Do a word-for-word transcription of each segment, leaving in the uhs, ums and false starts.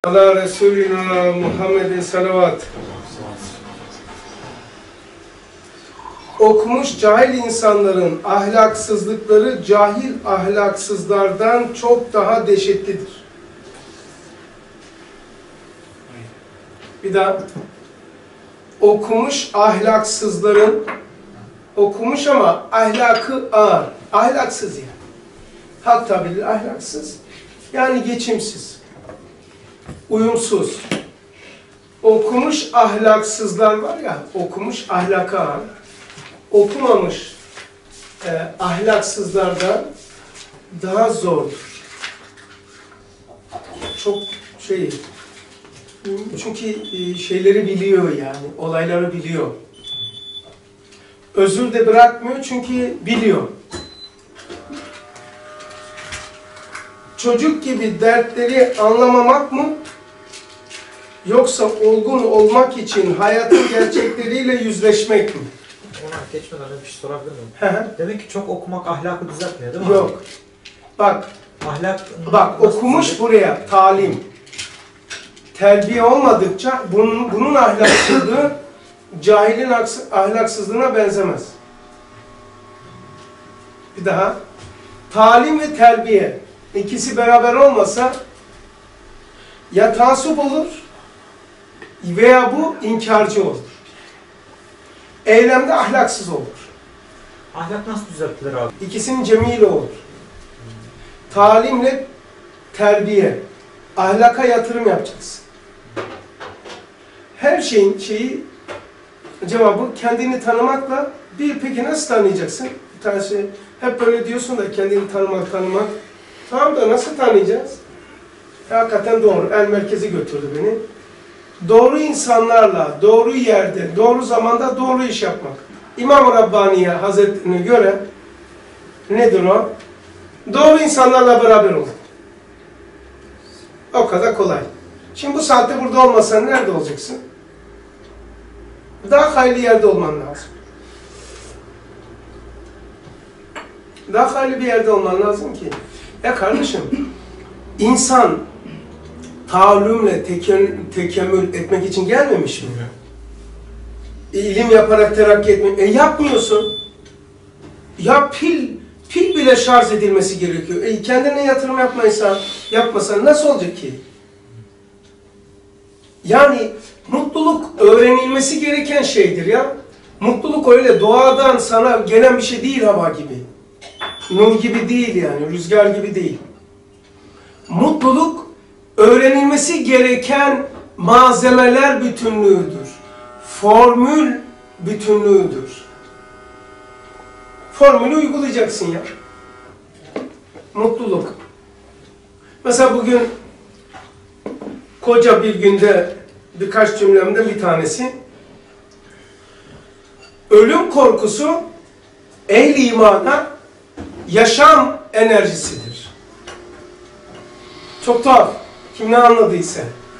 Allah Resulina Muhammed'in salavat. Okumuş cahil insanların ahlaksızlıkları cahil ahlaksızlardan çok daha dehşetlidir. Bir daha. Okumuş ahlaksızların, okumuş ama ahlakı ağır, ahlaksız yani. Hak tabiriyle ahlaksız, yani geçimsiz, uyumsuz. Okumuş ahlaksızlar var ya, okumuş ahlaka ağır, okumamış e, ahlaksızlardan daha zordur. Çok şey, çünkü e, şeyleri biliyor yani, olayları biliyor. Özür de bırakmıyor çünkü biliyor. Çocuk gibi dertleri anlamamak mı? Yoksa olgun olmak için hayatın gerçekleriyle yüzleşmek mi? Ona geçmeden önce bir şey sorabilir miyim? He. Demek ki çok okumak ahlakı düzeltmiyor değil mi? Yok. Bak, Ahlak, bak okumuş düzeltmiyor? Buraya talim, terbiye olmadıkça bunun, bunun ahlaksızlığı cahilin ahlaksızlığına benzemez. Bir daha. Talim ve terbiye ikisi beraber olmasa ya taassup olur veya bu inkarcı olur. Eylemde ahlaksız olur. Ahlak nasıl düzeltilir abi? İkisinin cemiyle olur. Talimle terbiye. Ahlaka yatırım yapacaksın. Her şeyin şeyi, cevabı kendini tanımakla. Bir peki nasıl tanıyacaksın? Bir tanesi hep böyle diyorsun da kendini tanımak, tanımak. Tamam da nasıl tanıyacağız? Hakikaten doğru. El merkezi götürdü beni. Doğru insanlarla, doğru yerde, doğru zamanda doğru iş yapmak. İmam-ı Rabbaniye Hazretleri'ne göre nedir o? Doğru insanlarla beraber olmak. O kadar kolay. Şimdi bu saatte burada olmasan nerede olacaksın? Daha hayırlı yerde olman lazım. Daha hayırlı bir yerde olman lazım ki. Ya kardeşim, insan taallümle tekemmül etmek için gelmemiş mi? E, ilim yaparak terakki etmek. E yapmıyorsun. Ya pil, pil bile şarj edilmesi gerekiyor. E kendine yatırım yapmaysan, yapmasan nasıl olacak ki? Yani mutluluk öğrenilmesi gereken şeydir ya. Mutluluk öyle doğadan sana gelen bir şey değil, hava gibi. Nur gibi değil yani, rüzgar gibi değil. Mutluluk öğrenilmesi gereken malzemeler bütünlüğüdür. Formül bütünlüğüdür. Formülü uygulayacaksın ya. Mutluluk. Mesela bugün koca bir günde birkaç cümlemden bir tanesi. Ölüm korkusu ehl-i imana yaşam enerjisidir. Çok tuhaf. Kim ne anladıysa.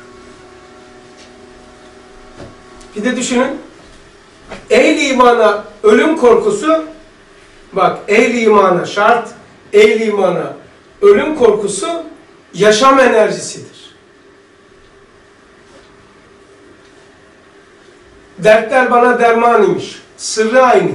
Bir de düşünün. Ehl-i imana ölüm korkusu, bak ehl-i imana şart, ehl-i imana ölüm korkusu yaşam enerjisidir. Dertler bana derman imiş. Sırrı aynı.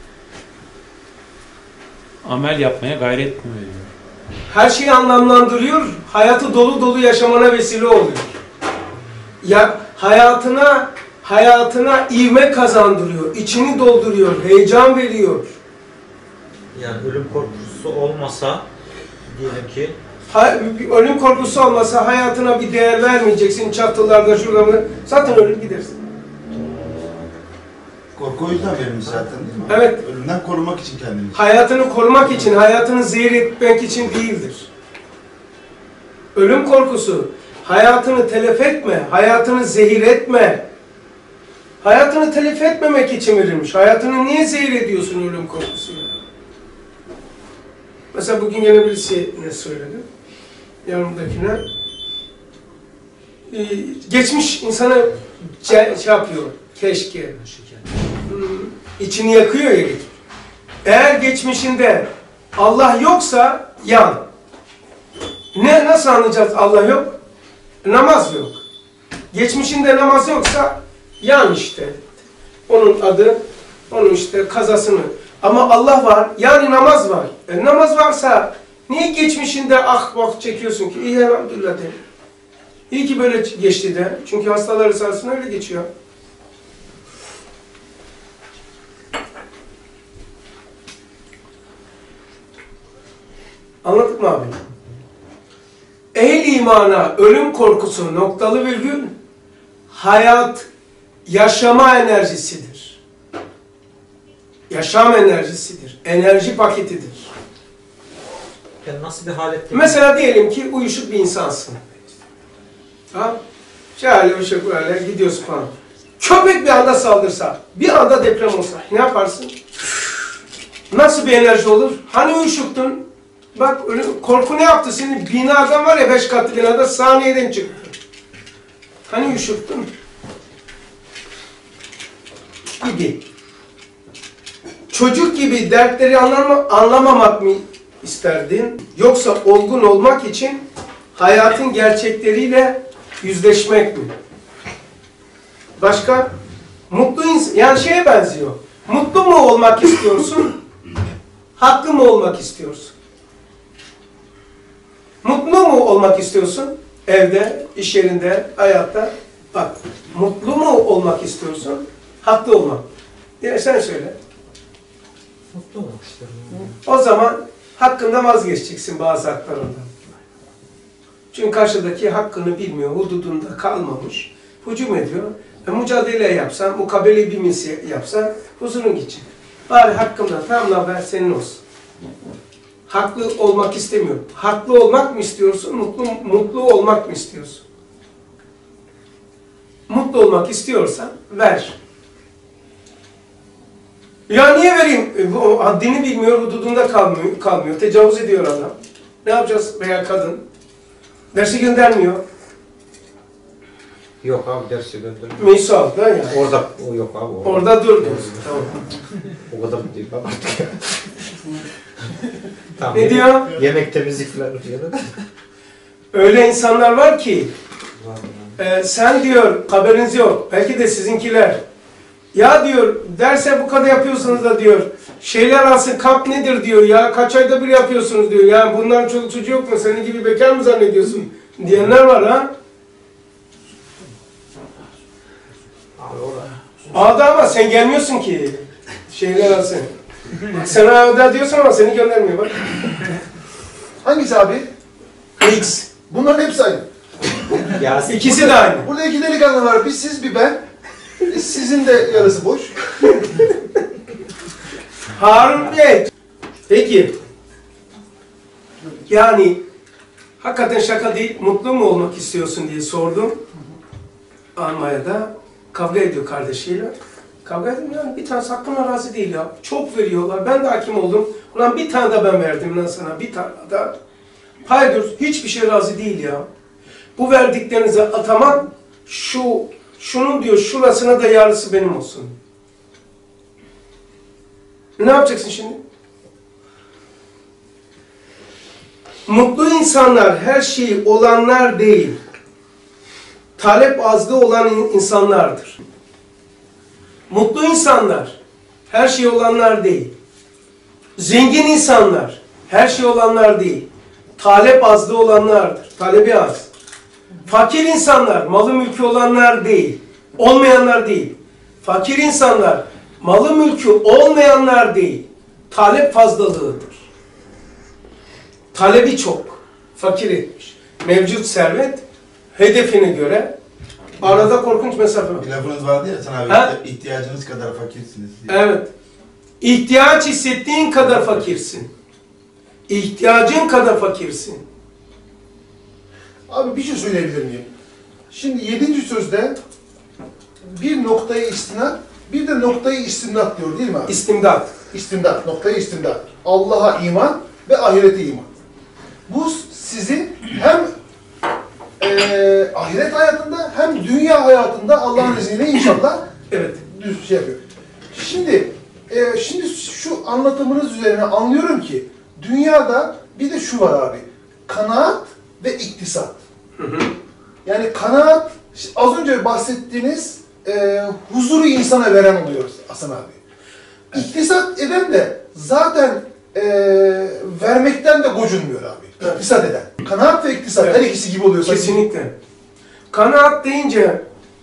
Amel yapmaya gayret mi veriyor? Her şeyi anlamlandırıyor, hayatı dolu dolu yaşamana vesile oluyor. Ya hayatına hayatına ivme kazandırıyor, içini dolduruyor, heyecan veriyor. Yani ölüm korkusu olmasa diyelim ki Ha, ölüm korkusu olmasa hayatına bir değer vermeyeceksin, çatılarda şuralarda zaten ölüp gidersin. Korku o yüzden verilmiş zaten değil mi? Evet. Ölümden korumak için kendini. Hayatını korumak için, hayatını zehir etmek için değildir. Ölüm korkusu, hayatını telef etme, hayatını zehir etme. Hayatını telef etmemek için verilmiş. Hayatını niye zehir ediyorsun ölüm korkusuyla? Mesela bugün yine birisi ne söyledi? Yanımdakine. Ee, geçmiş insanı şey yapıyor, keşke. Hmm, içini yakıyor ya geçmiş. Eğer geçmişinde Allah yoksa yan. Ne, nasıl anlayacağız Allah yok? Namaz yok. Geçmişinde namaz yoksa yan işte. Onun adı, onun işte kazasını. Ama Allah var, yani namaz var. E, namaz varsa niye geçmişinde ah vah çekiyorsun ki? İyi elhamdülillah de. İyi ki böyle geçti de. Çünkü hastalar esasında öyle geçiyor. Anladık mı abi? Ehl imana ölüm korkusu noktalı virgül hayat yaşama enerjisidir. Yaşam enerjisidir. Enerji paketidir. Yani nasıl bir halette? Mesela diyelim ki uyuşuk bir insansın. Tamam? Şöyle uyuşuk böyle gidiyorsun falan. Köpek bir anda saldırsa, bir anda deprem olsa ne yaparsın? Nasıl bir enerji olur? Hani uyuşuktun? Bak korku ne yaptı seni? Binadan var ya beş katlı binada saniyeden çıktı. Hani uyuşuktun? Gibi. Çocuk gibi dertleri anlama, anlamamak mı isterdin? Yoksa olgun olmak için hayatın gerçekleriyle yüzleşmek mi? Başka? Mutlu insan, yani şeye benziyor. Mutlu mu olmak istiyorsun? Haklı mı olmak istiyorsun? Mutlu mu olmak istiyorsun? Evde, iş yerinde, hayatta. Bak, mutlu mu olmak istiyorsun? Haklı olmak. Ya sen söyle. Mutlu olmak istiyorum. O zaman hakkında vazgeçeceksin bazı haklarından. Çünkü karşıdaki hakkını bilmiyor, hududunda kalmamış, hücum ediyor. E, mücadele yapsan, mukabele bir misye yapsan huzurun gidecek. Bari hakkımda tamam ver senin olsun. Haklı olmak istemiyorum. Haklı olmak mı istiyorsun, mutlu, mutlu olmak mı istiyorsun? Mutlu olmak istiyorsan ver. Ya niye vereyim? E, bu haddini bilmiyor, hududunda kalmıyor, kalmıyor. Tecavüz ediyor adam. Ne yapacağız veya kadın? Dersi göndermiyor. Yok abi dersi göndermiyor. Misal da yani. Orada o yok abi. Orada, Orada dur diyorsun. Tamam. O kadar değil abi artık ya. Tamam, Ne yemek, diyor? Yemek temizlik falan diyor. Öyle insanlar var ki Var e, sen diyor haberiniz yok. Belki de sizinkiler. Ya diyor derse bu kadar yapıyorsunuz da diyor. Şeyler alsın kamp nedir diyor ya. Kaç ayda bir yapıyorsunuz diyor. Ya bunların çoluk çocuğu yok mu? Senin gibi bekar mı zannediyorsun? Diyenler var ha. Abi orada. Ağda ama sen gelmiyorsun ki. Şeyler alsın. Sen ağda diyorsun ama seni göndermiyor bak. Hangisi abi? X. Bunların hepsi aynı. Ya İkisi de aynı. Burada iki delikanlı var. Bir siz bir ben. E, Sizin de yarısı boş. Harun Bey. Peki. Yani hakikaten şaka değil, mutlu mu olmak istiyorsun diye sordum. Almanya'da kavga ediyor kardeşiyle. Kavga ediyor yani bir tanesi hakkına razı değil ya. Çok veriyorlar. Ben de hakim oldum. Ulan bir tane de ben verdim lan sana. Bir tane de. Hayır hiçbir şey razı değil ya. Bu verdiklerinizi atamak şu şunun diyor şurasına da yarısı benim olsun. Ne yapacaksın şimdi? Mutlu insanlar her şeyi olanlar değil. Talep azlığı olan insanlardır. Mutlu insanlar her şey olanlar değil. Zengin insanlar her şey olanlar değil. Talep azlığı olanlardır. Talebi az. Fakir insanlar malı mülkü olanlar değil. Olmayanlar değil. Fakir insanlar malı mülkü olmayanlar değil. Talep fazlalığıdır. Talebi çok. Fakir etmiş. Mevcut servet hedefine göre arada korkunç mesafe var. Bir lafınız vardı ya sen abi Ha? ihtiyacınız kadar fakirsiniz diye. Evet. İhtiyaç hissettiğin kadar fakirsin. İhtiyacın kadar fakirsin. Abi bir şey söyleyebilir miyim? Şimdi yedinci sözde bir noktayı istinat, bir de noktayı istimdat diyor değil mi abi? İstimdat. İstimdat, noktayı istimdat. Allah'a iman ve ahirete iman. Bu sizi hem e, ahiret hayatında hem dünya hayatında Allah'ın izniyle inşallah Evet. düz şey yapıyor. Şimdi e, şimdi şu anlatımınız üzerine anlıyorum ki dünyada bir de şu var abi. Kanaat ve iktisat. Hı hı. Yani kanaat, işte az önce bahsettiğiniz e, huzuru insana veren oluyor Hasan abi. İktisat eden de zaten e, vermekten de gocunmuyor abi. İktisat eden. Kanaat ve iktisat Evet. her ikisi gibi oluyor. Kesinlikle. Kanaat deyince,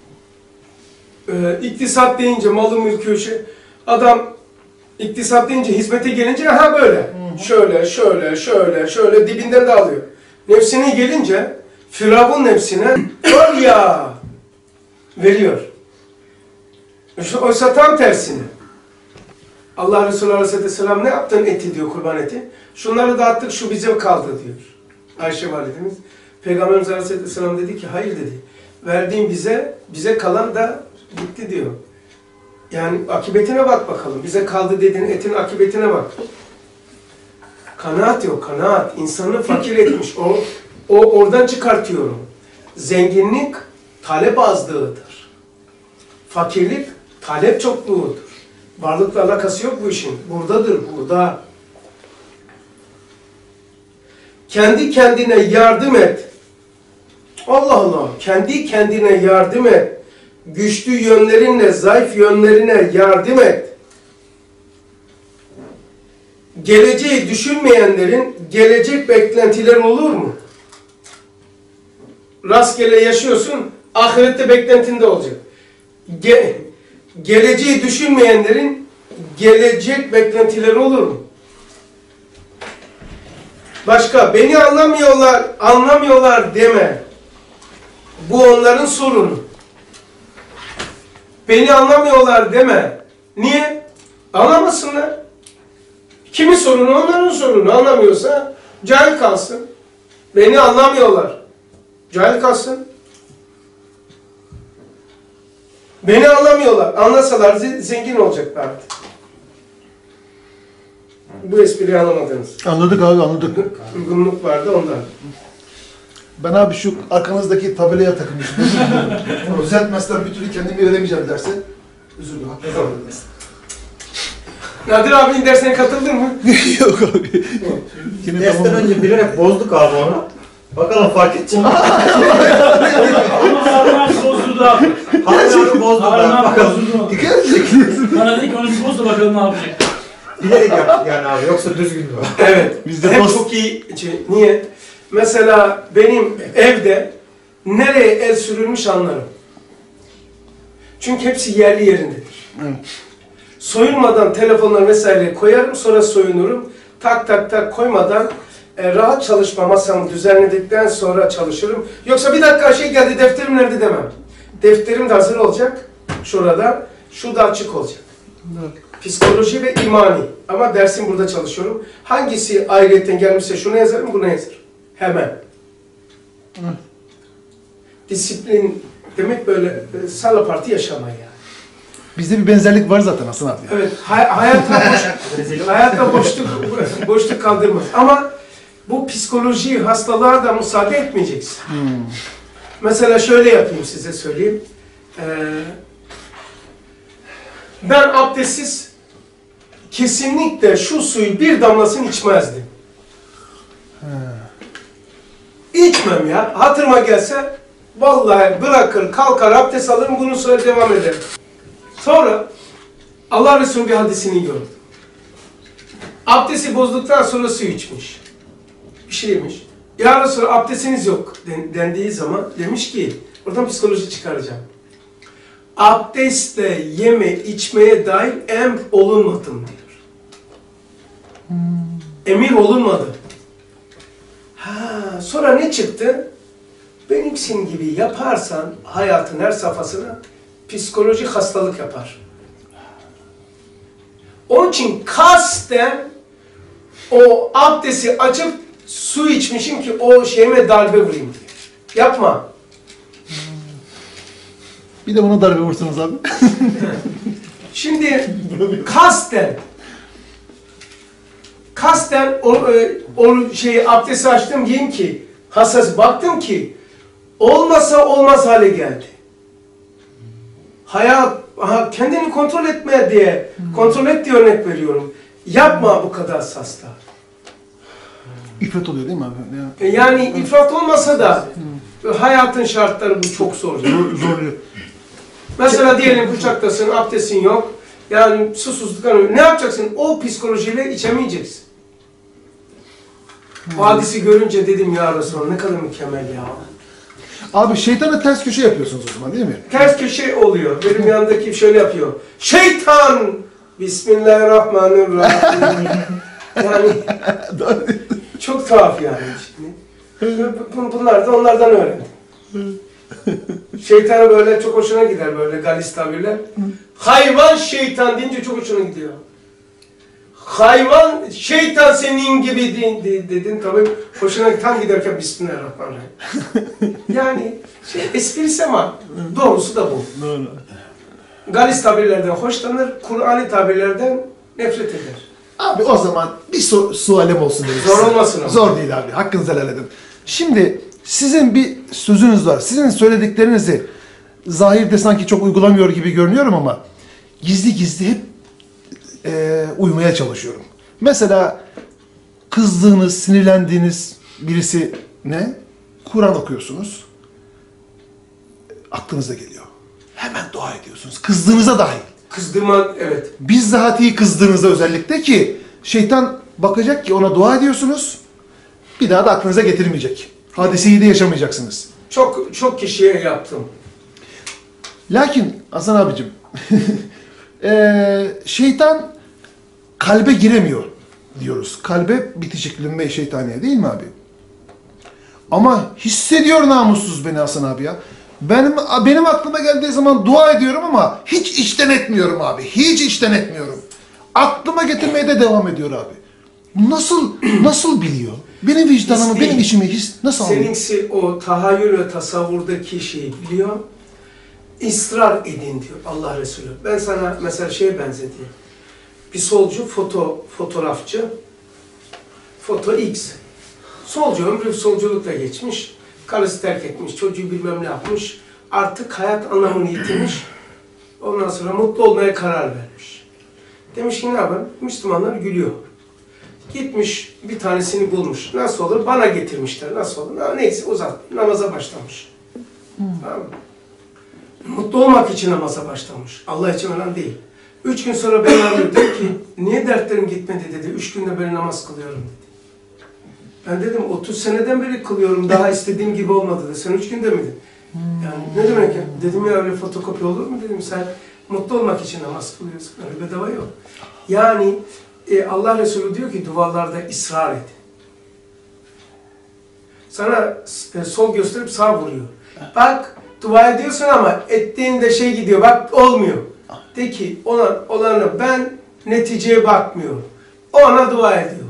e, iktisat deyince, malı mülkü, şey, adam iktisat deyince hizmete gelince ha böyle. Hı hı. Şöyle, şöyle, şöyle, şöyle dibinden de alıyor. Nefsine gelince, Firavun nefsine öl ya veriyor. Oysa tam tersine. Allah Resulü Aleyhisselam ne yaptın eti diyor, kurban eti. Şunları dağıttık, şu bize kaldı diyor. Ayşe validemiz. Peygamberimiz Aleyhisselam dedi ki hayır dedi. Verdiğin bize, bize kalan da gitti diyor. Yani akıbetine bak bakalım. Bize kaldı dediğin etin akıbetine bak. Kanaat yok, kanaat. İnsanı fakir etmiş. O, o oradan çıkartıyorum. Zenginlik talep azlığıdır. Fakirlik talep çokluğudur. Varlıkla alakası yok bu işin. Buradadır, burada. Kendi kendine yardım et. Allah Allah. Kendi kendine yardım et. Güçlü yönlerinle, zayıf yönlerine yardım et. Geleceği düşünmeyenlerin gelecek beklentileri olur mu? Rastgele yaşıyorsun, ahirette beklentinde olacak. Ge geleceği düşünmeyenlerin gelecek beklentileri olur mu? Başka, beni anlamıyorlar, anlamıyorlar deme. Bu onların sorunu. Beni anlamıyorlar deme. Niye? Anlamasınlar. Kimin sorunu? Onların sorunu. Anlamıyorsa cahil kalsın. Beni anlamıyorlar. Cahil kalsın. Beni anlamıyorlar. Anlasalar zengin olacaklardı. Bu espriyi anlamadınız. Anladık abi, anladık. Uygunluk vardı ondan. Ben abi şu arkanızdaki tabelaya takılmışım. Düzeltmezler bir türlü kendimi veremeyeceğim derse. Özür dilerim. Tamam. Nadir abinin dersine katıldın mı? Yok abi. Yine Dersten tamam. önce bilerek bozduk abi onu. Bakalım fark edecek mi? Ama Harun abi bozdu abi. Harun abi bozdu Harun da. abi Bakalım. bozdu. Dikkat edeceksin. Bana dedi ki onu bir boz da bakalım ne yapacak. Bilerek yaptık yani abi. Yoksa düzgün mü? Evet. Bizde Hep dost- çok iyi. Şey, niye? Mesela benim evde nereye el sürülmüş anlarım. Çünkü hepsi yerli yerindedir. Evet. Soyunmadan telefonlar vesaire koyarım, sonra soyunurum. Tak tak tak koymadan e, rahat çalışma masamı düzenledikten sonra çalışırım. Yoksa bir dakika şey geldi, defterim nerede demem. Defterim de hazır olacak. Şurada. Şu da açık olacak. Evet. Psikoloji ve imani. Ama dersim burada çalışıyorum. Hangisi ayrıyetten gelmişse şuna yazarım, buna yazarım. Hemen. Evet. Disiplin demek böyle e, salapartı yaşama yani. Bizde bir benzerlik var zaten Hasan abi. Evet, hay hayatta, boş, hayatta boşluk, boşluk kaldırmaz. Ama bu psikoloji hastalığa da müsaade etmeyeceksin. Hmm. Mesela şöyle yapayım, size söyleyeyim. Ee, ben abdestsiz kesinlikle şu suyu bir damlasını içmezdim. İçmem ya. Hatırıma gelse vallahi bırakır, kalkar, abdest alırım, bunu sonra devam ederim. Sonra Allah Resulü bir hadisini gördüm. Abdesti bozduktan sonra su içmiş. Bir şeymiş. Ya Resulallah abdestiniz yok dendiği zaman demiş ki, oradan psikoloji çıkaracağım. Abdestle yeme içmeye dair emr olunmadım diyor. Hmm. Emir olunmadı. Ha, sonra ne çıktı? Benimsin gibi yaparsan hayatın her safhasına psikolojik hastalık yapar. Onun için kasten o abdesti açıp su içmişim ki o şeyime darbe vurayım diye. Yapma. Bir de buna darbe vursunuz abi. Şimdi kasten kasten o, o şeyi abdesti açtım diyeyim ki hassas baktım ki olmasa olmaz hale geldi. Hayat aha, kendini kontrol etme diye kontrol et diye örnek veriyorum. Yapma bu kadar hassasla. İfrat oluyor değil mi abi? Ya. Yani ifrat olmasa da Ve hayatın şartları bu çok zor. Zor, zorluyor. Mesela diyelim uçaktasın, abdestin yok. Yani susuzluktan ne yapacaksın? O psikolojiyle içemeyeceksin. O hadisi görünce dedim ya Resulallah ne kadar mükemmel ya. Abi şeytana ters köşe yapıyorsunuz o zaman değil mi? Ters köşe oluyor. Benim yanındaki şöyle yapıyor. Şeytan! Bismillahirrahmanirrahim. Yani çok tuhaf yani şimdi. Bunlar da onlardan öğrendim. Şeytana böyle çok hoşuna gider böyle galis tabirler. Hayvan şeytan deyince çok hoşuna gidiyor. Hayvan şeytan senin gibi dedin, dedin tabii hoşuna tam giderken Bismillahirrahmanirrahim. Yani şey, esprisi ama doğrusu da bu. Galis tabirlerden hoşlanır, Kur'an'ı tabirlerden nefret eder. Abi o zaman bir su sualem olsun dedim. Zor olmasın ama. Zor değil abi. Hakkınızı helal edin. Şimdi sizin bir sözünüz var. Sizin söylediklerinizi zahirde sanki çok uygulamıyor gibi görünüyorum ama gizli gizli hep e, uymaya çalışıyorum. Mesela kızdığınız, sinirlendiğiniz birisi ne? Kur'an okuyorsunuz. Aklınıza geliyor. Hemen dua ediyorsunuz. Kızdığınıza dahil. Kızdırma, evet. Bizzatihi kızdığınızda özellikle ki şeytan bakacak ki ona dua ediyorsunuz. Bir daha da aklınıza getirmeyecek. Hadiseyi de yaşamayacaksınız. Çok çok kişiye yaptım. Lakin Hasan abicim eee, şeytan kalbe giremiyor diyoruz. Kalbe bitişikliğin ve şeytaniye değil mi abi? Ama hissediyor namussuz beni Hasan abi ya. Benim benim aklıma geldiği zaman dua ediyorum ama hiç içten etmiyorum abi. Hiç içten etmiyorum. Aklıma getirmeye de devam ediyor abi. Nasıl nasıl biliyor? Benim vicdanımı, His benim değil. işimi his nasıl anlıyor? Seninkisi o tahayyül ve tasavvurdaki şeyi biliyor. İsrar edin diyor Allah Resulü. Ben sana mesela şeye benzeteyim. Bir solcu, foto fotoğrafçı, foto X. Solcu ömrü solculukla geçmiş. Karısı terk etmiş, çocuğu bilmem ne yapmış. Artık hayat anlamını yitirmiş. Ondan sonra mutlu olmaya karar vermiş. Demiş ki ne yapayım? Müslümanlar gülüyor. Gitmiş bir tanesini bulmuş. Nasıl olur? Bana getirmişler. Nasıl olur? Ha, neyse uzat. Namaza başlamış. Hmm. Tamam mı? Mutlu olmak için namaza başlamış. Allah için önemli değil. Üç gün sonra beni arıyor. Dedi ki niye dertlerim gitmedi dedi. Üç günde beri namaz kılıyorum dedi. Ben dedim otuz seneden beri kılıyorum. Daha istediğim gibi olmadı dedi. Sen üç günde miydin? Yani ne demek ya? Dedim ya öyle fotokopi olur mu dedim. Sen mutlu olmak için namaz kılıyorsun. Öyle bedava yok. Yani e, Allah Resulü diyor ki dualarda ısrar et. Sana e, sol gösterip sağ vuruyor. Bak dua ediyorsun ama ettiğinde şey gidiyor. Bak olmuyor. De ki ona, olanı ben neticeye bakmıyorum. Ona dua ediyor.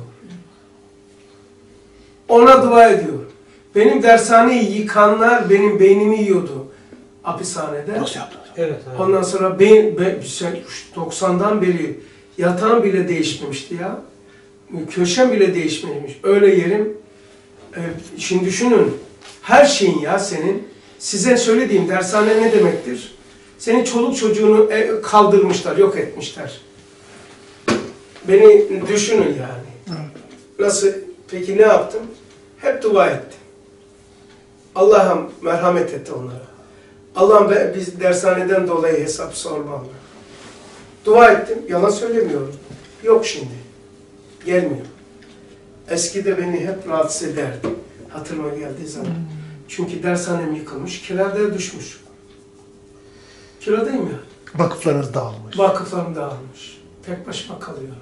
Ona dua ediyor. Benim dershaneyi yıkanlar benim beynimi yiyordu hapishanede. Nasıl yaptın? Evet. evet. Ondan sonra beyin, be, doksandan beri yatağım bile değişmemişti ya. Köşem bile değişmemiş. Öyle yerim. E, şimdi düşünün. Her şeyin ya senin. Size söylediğim dershane ne demektir? Senin çoluk çocuğunu kaldırmışlar, yok etmişler. Beni düşünün yani. Nasıl? Peki ne yaptım? Hep dua ettim. Allah'ım merhamet etti onlara. Allah'ım biz dershaneden dolayı hesap sormam. Dua ettim, yalan söylemiyorum. Yok şimdi. Gelmiyor. Eskide beni hep rahatsız ederdi. Hatırıma geldiği zaman. Çünkü dershanem yıkılmış, kiradaya düşmüş. Kiradayım ya. Vakıflarınız dağılmış. Vakıflarım dağılmış. Tek başıma kalıyorum.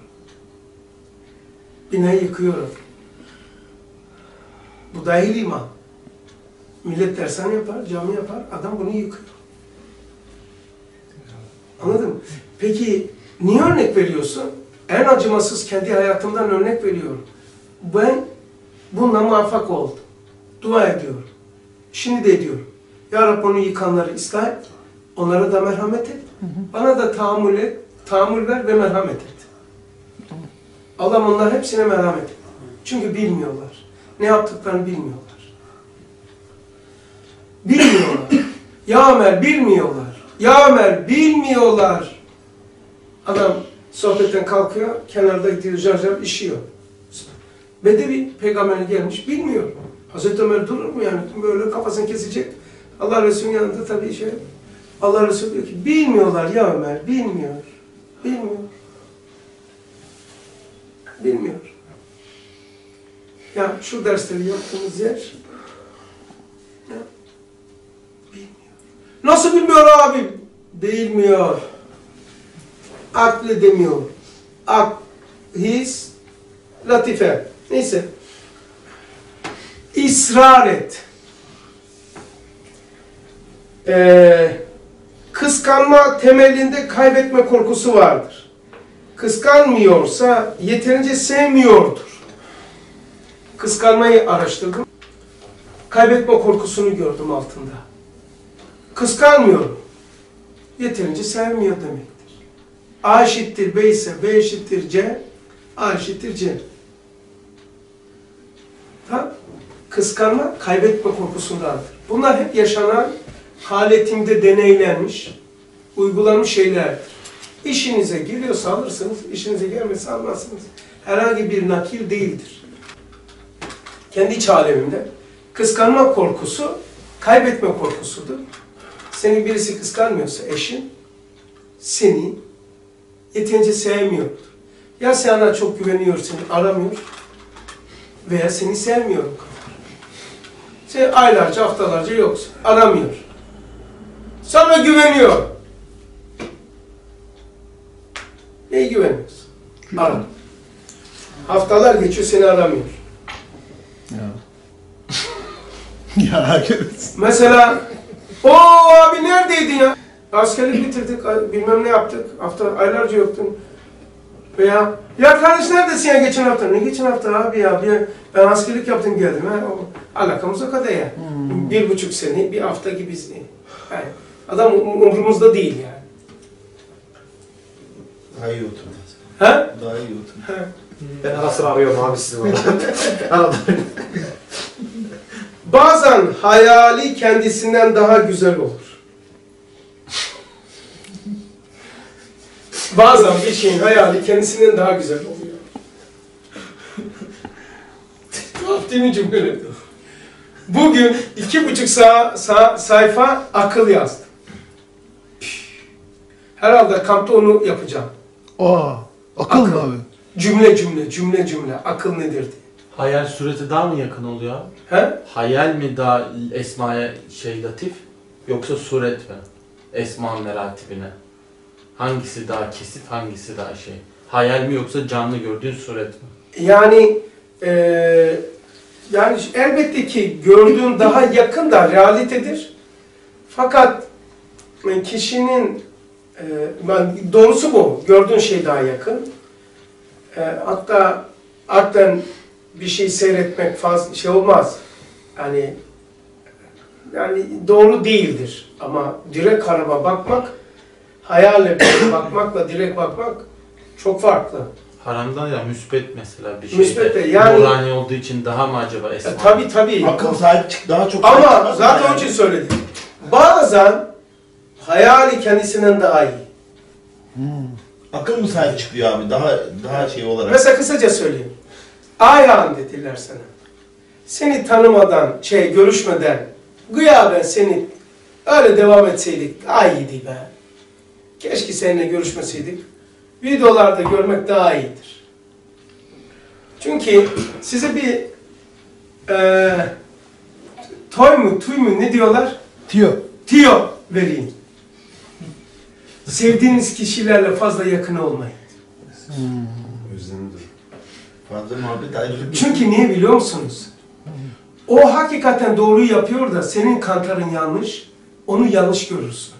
Binayı yıkıyorum. Bu dahil iman. Millet dershane yapar, cami yapar, adam bunu yıkıyor. Anladın mı? Peki niye örnek veriyorsun? En acımasız kendi hayatımdan örnek veriyorum. Ben bununla muvaffak oldum. Dua ediyorum. Şimdi de ediyorum. Ya Rabbi onu yıkanları ıslah et. Onlara da merhamet et. Bana da tahammül et, tahammül ver ve merhamet et. Allah onlar hepsine merhamet et. Çünkü bilmiyorlar. Ne yaptıklarını bilmiyorlar. Bilmiyorlar. Ya Ömer bilmiyorlar. Ya Ömer bilmiyorlar. Adam sohbetten kalkıyor, kenarda gidiyor, car car işiyor. Bedevi peygamberine gelmiş, bilmiyor. Hazreti Ömer durur mu yani? Böyle kafasını kesecek. Allah Resulü'nün yanında tabii şey. Allah Resulü diyor ki, bilmiyorlar ya Ömer, bilmiyor. Bilmiyor. Bilmiyor. Ya şu dersleri yaptığımız yer, ya, bilmiyor. Nasıl bilmiyor abi? Bilmiyor. Aklı demiyor. Ak, his, latife. Neyse. İsrar et. Ee, kıskanma temelinde kaybetme korkusu vardır. Kıskanmıyorsa yeterince sevmiyordur. Kıskanmayı araştırdım. Kaybetme korkusunu gördüm altında. Kıskanmıyorum. Yeterince sevmiyor demektir. A eşittir B ise B eşittir C, A eşittir C. Tamam. Kıskanma, kaybetme korkusundandır. Bunlar hep yaşanan, haletimde deneylenmiş, uygulanmış şeylerdir. İşinize geliyorsa alırsınız, işinize gelmezse almazsınız. Herhangi bir nakil değildir. Kendi iç alemimde kıskanma korkusu, kaybetme korkusudur. Seni birisi kıskanmıyorsa eşin, seni yeterince sevmiyordur. Ya sana çok güveniyor, seni aramıyor veya seni sevmiyor. Sen aylarca, haftalarca yoksun, aramıyor. Sana güveniyor. Neye güveniyorsun? Ara. Haftalar geçiyor, seni aramıyor. Ya. Ya Mesela, o abi neredeydin ya? Askerlik bitirdik, bilmem ne yaptık, hafta aylarca yoktun. Veya, ya kardeş neredesin ya geçen hafta? Ne geçen hafta abi ya? Bir, ben askerlik yaptım geldim ha. O, alakamız o kadar ya. Hmm. Bir buçuk sene, bir hafta gibi izleyin. Yani, adam umurumuzda değil yani. Daha iyi oturdu. He? Daha iyi oturdu. Ben ara sıra arıyorum abi sizi bana. Bazen hayali kendisinden daha güzel olur. Bazen bir şeyin hayali kendisinden daha güzel oluyor. Tuhaf değil mi cümle? Bugün iki buçuk sa sa sayfa akıl yazdım. Herhalde kampta onu yapacağım. Aa, akıl, akıl mı abi? Cümle cümle, cümle cümle. Akıl nedir diye. Hayal sureti daha mı yakın oluyor? He? Hayal mi daha esmaya şey latif yoksa suret mi? Esma meratibine. Hangisi daha kesif, hangisi daha şey? Hayal mi yoksa canlı gördüğün suret mi? Yani e, yani elbette ki gördüğün daha yakın da realitedir. Fakat kişinin e, ben doğrusu bu. Gördüğün şey daha yakın. E, hatta hakikaten bir şey seyretmek fazla şey olmaz. Yani yani doğru değildir. Ama direkt araba bakmak, hayalle bakmakla direkt bakmak çok farklı. Haramdan ya müspet mesela bir şey. Müspet de yani. Nurani olduğu için daha mı acaba esma? E, tabii tabii. Akıl sahip çık daha çok. Ama zaten onun için söyledim. Bazen hayali kendisinden daha iyi. Hmm. Akıl mı sahip çıkıyor abi? Daha daha şey olarak. Mesela kısaca söyleyeyim. Ayağın dediler sana. Seni tanımadan, şey görüşmeden, gıyaben seni öyle devam etseydik daha iyiydi be. Keşke seninle görüşmeseydik. Videolarda görmek daha iyidir. Çünkü size bir e, toy mu, tuy mu ne diyorlar? Tiyo. Tiyo vereyim. Sevdiğiniz kişilerle fazla yakın olmayın. Hmm. Özlemdir. Fazla muhabbet ayrılık. Çünkü niye biliyor musunuz? O hakikaten doğruyu yapıyor da senin kantarın yanlış, onu yanlış görürsün.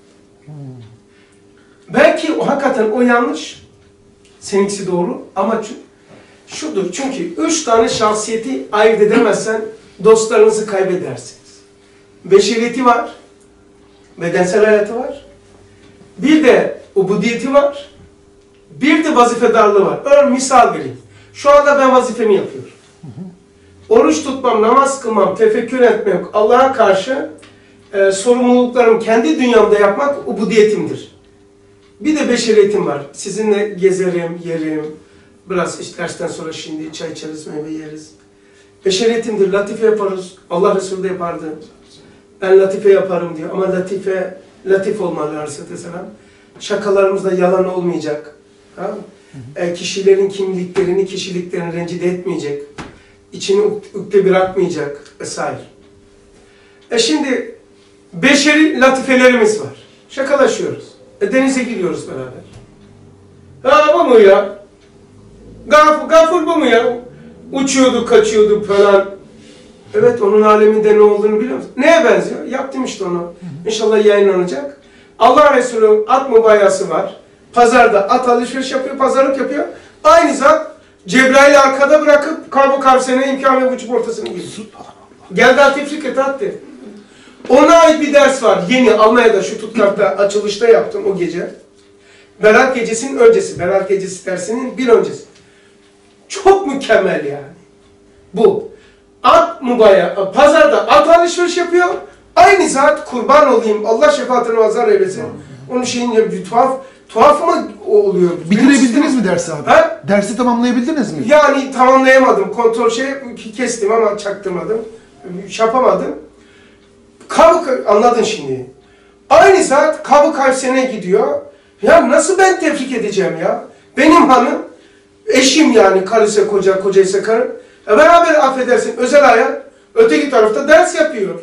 Belki o hakikaten o yanlış, seninkisi doğru ama şudur. Çünkü üç tane şahsiyeti ayırt edemezsen dostlarınızı kaybedersiniz. Beşeriyeti var, bedensel hayatı var, bir de ubudiyeti var, bir de vazifedarlığı var. Örneğin misal vereyim. Şu anda ben vazifemi yapıyorum. Oruç tutmam, namaz kılmam, tefekkür etmem, Allah'a karşı e, sorumluluklarımı kendi dünyamda yapmak ubudiyetimdir. Bir de beşeriyetim var. Sizinle gezerim, yerim, biraz iş dersten sonra şimdi çay içeriz, meyve yeriz. Beşeriyetimdir, latife yaparız. Allah Resulü de yapardı. Ben latife yaparım diyor. Ama latife, latif olmalı Aleyhisselam. Şakalarımızda yalan olmayacak. Tamam mı? E, kişilerin kimliklerini, kişiliklerini rencide etmeyecek. İçini ukde bırakmayacak vesaire. E şimdi beşeri latifelerimiz var. Şakalaşıyoruz. E denize giriyoruz beraber. Ha bu mu ya? Gaf, gafur bu mu ya? Uçuyordu, kaçıyordu falan. Evet, onun aleminde ne olduğunu biliyor musun? Neye benziyor? Yaptım işte onu. İnşallah yayınlanacak. Allah Resulü'nün at mübayası var. Pazarda at alışveriş yapıyor, pazarlık yapıyor. Aynı zat Cebrail'i arkada bırakıp Kab-ı Kavse'ne imkan ve vücut ortasına girdi. Gel daha tefrik et attı. Ona ait bir ders var. Yeni Almanya'da şu Stuttgart'ta açılışta yaptım o gece. Berat Gecesi'nin öncesi. Berat Gecesi dersinin bir öncesi. Çok mükemmel yani. Bu. At mübaya, pazarda at alışveriş yapıyor. Aynı zat kurban olayım, Allah şefaatine mazhar eylesin. Onun şeyin bir tuhaf, tuhaf mı oluyor? Bitirebildiniz mi dersi abi? Ha? Dersi tamamlayabildiniz mi? Yani tamamlayamadım. Kontrol şey kestim ama çaktırmadım. Yapamadım. Kabı, anladın şimdi. Aynı zat Kab-ı Kavse'ne gidiyor. Ya nasıl ben tebrik edeceğim ya? Benim hanım, eşim yani karısı koca, kocaysa karı. E beraber affedersin özel hayat, öteki tarafta ders yapıyor.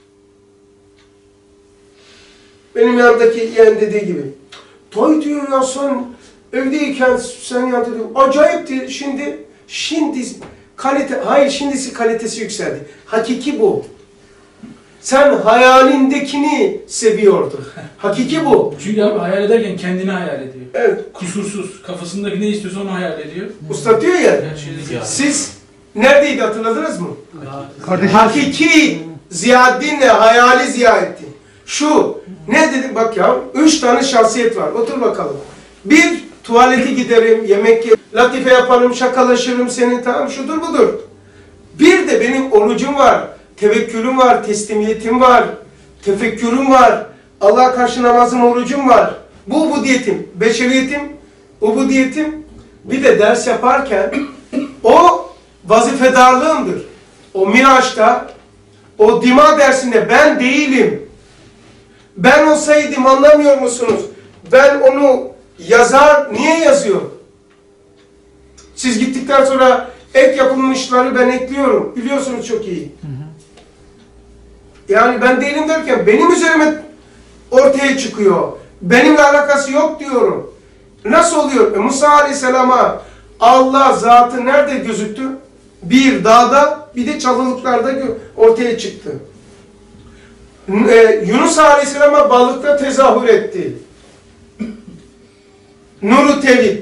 Benim yanımdaki yeğen dediği gibi. Toy diyor ya sen evdeyken sen yanında diyor. Acayipti şimdi, şimdi kalite, hayır şimdisi kalitesi yükseldi. Hakiki bu. Sen hayalindekini seviyordun. Hakiki bu. Çünkü abi hayal ederken kendini hayal ediyor. Evet. Kusursuz. Kafasındaki ne istiyorsa onu hayal ediyor. Usta diyor ya, Her şeyde siz neredeydi hatırladınız mı? Kardeşim. Hakiki Ziyaddin'le hayali Ziyaddin. Şu, ne dedim bak ya, üç tane şahsiyet var. Otur bakalım. Bir, tuvalete giderim, yemek yerim, latife yaparım, şakalaşırım senin, tamam şudur budur. Bir de benim orucum var, tevekkülüm var, teslimiyetim var, tefekkürüm var, Allah'a karşı namazım, orucum var. Bu ubudiyetim, beşeriyetim, ubudiyetim. Bir de ders yaparken o vazifedarlığımdır. O Miraç'ta, o Dima dersinde ben değilim. Ben olsaydım anlamıyor musunuz? Ben onu yazar, niye yazıyor? Siz gittikten sonra ek yapılmışları ben ekliyorum. Biliyorsunuz çok iyi. Yani ben değilim derken benim üzerime ortaya çıkıyor. Benimle alakası yok diyorum. Nasıl oluyor? E, Musa Aleyhisselam'a Allah zatı nerede gözüktü? Bir dağda, bir de çalılıklarda ortaya çıktı. Ee, Yunus Aleyhisselam'a balıkta tezahür etti. Nur-u Tevhid.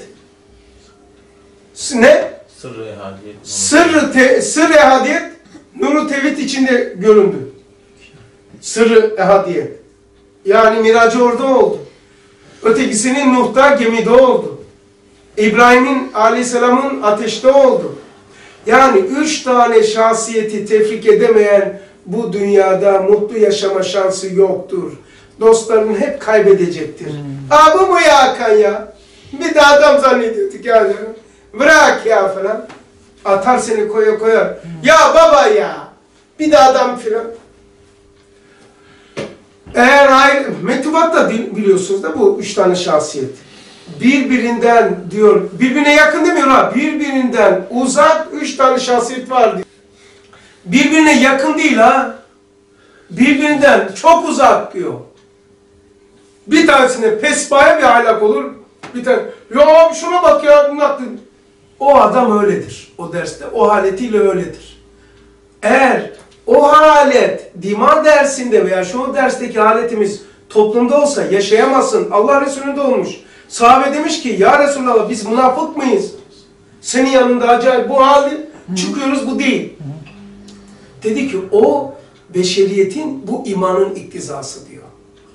Ne? Sırrı ehadiyet. Sırrı te, sır ehadiyet, Nur-u Tevhid içinde göründü. Sırrı ehadiyet. Yani miracı orada oldu. Ötekisinin Nuh'ta, gemide oldu. İbrahim'in Aleyhisselam'ın ateşte oldu. Yani üç tane şahsiyeti tefrik edemeyen bu dünyada mutlu yaşama şansı yoktur. Dostların hep kaybedecektir. Hmm. Aa bu mu ya Hakan ya? Bir de adam zannediyorduk yani. Bırak ya falan. Atar seni koya koyar. Hmm. Ya baba ya. Bir de adam filan. Eğer ayrı, mektubatta biliyorsunuz da bu üç tane şahsiyet. Birbirinden diyor, birbirine yakın demiyor ha, birbirinden uzak üç tane şahsiyet var diyor. Birbirine yakın değil ha, birbirinden çok uzak diyor. Bir tanesine pesbaya bir ahlak olur, bir tane, ya şuna bak ya, o adam öyledir, o derste, o haletiyle öyledir. Eğer o halet, Dima dersinde veya şu dersteki haletimiz toplumda olsa yaşayamazsın, Allah Resulü'nde olmuş. Sahabe demiş ki, ya Resulallah biz münafık mıyız? Senin yanında acayip bu hali çıkıyoruz, bu değil. Dedi ki o beşeriyetin bu imanın iktizası diyor.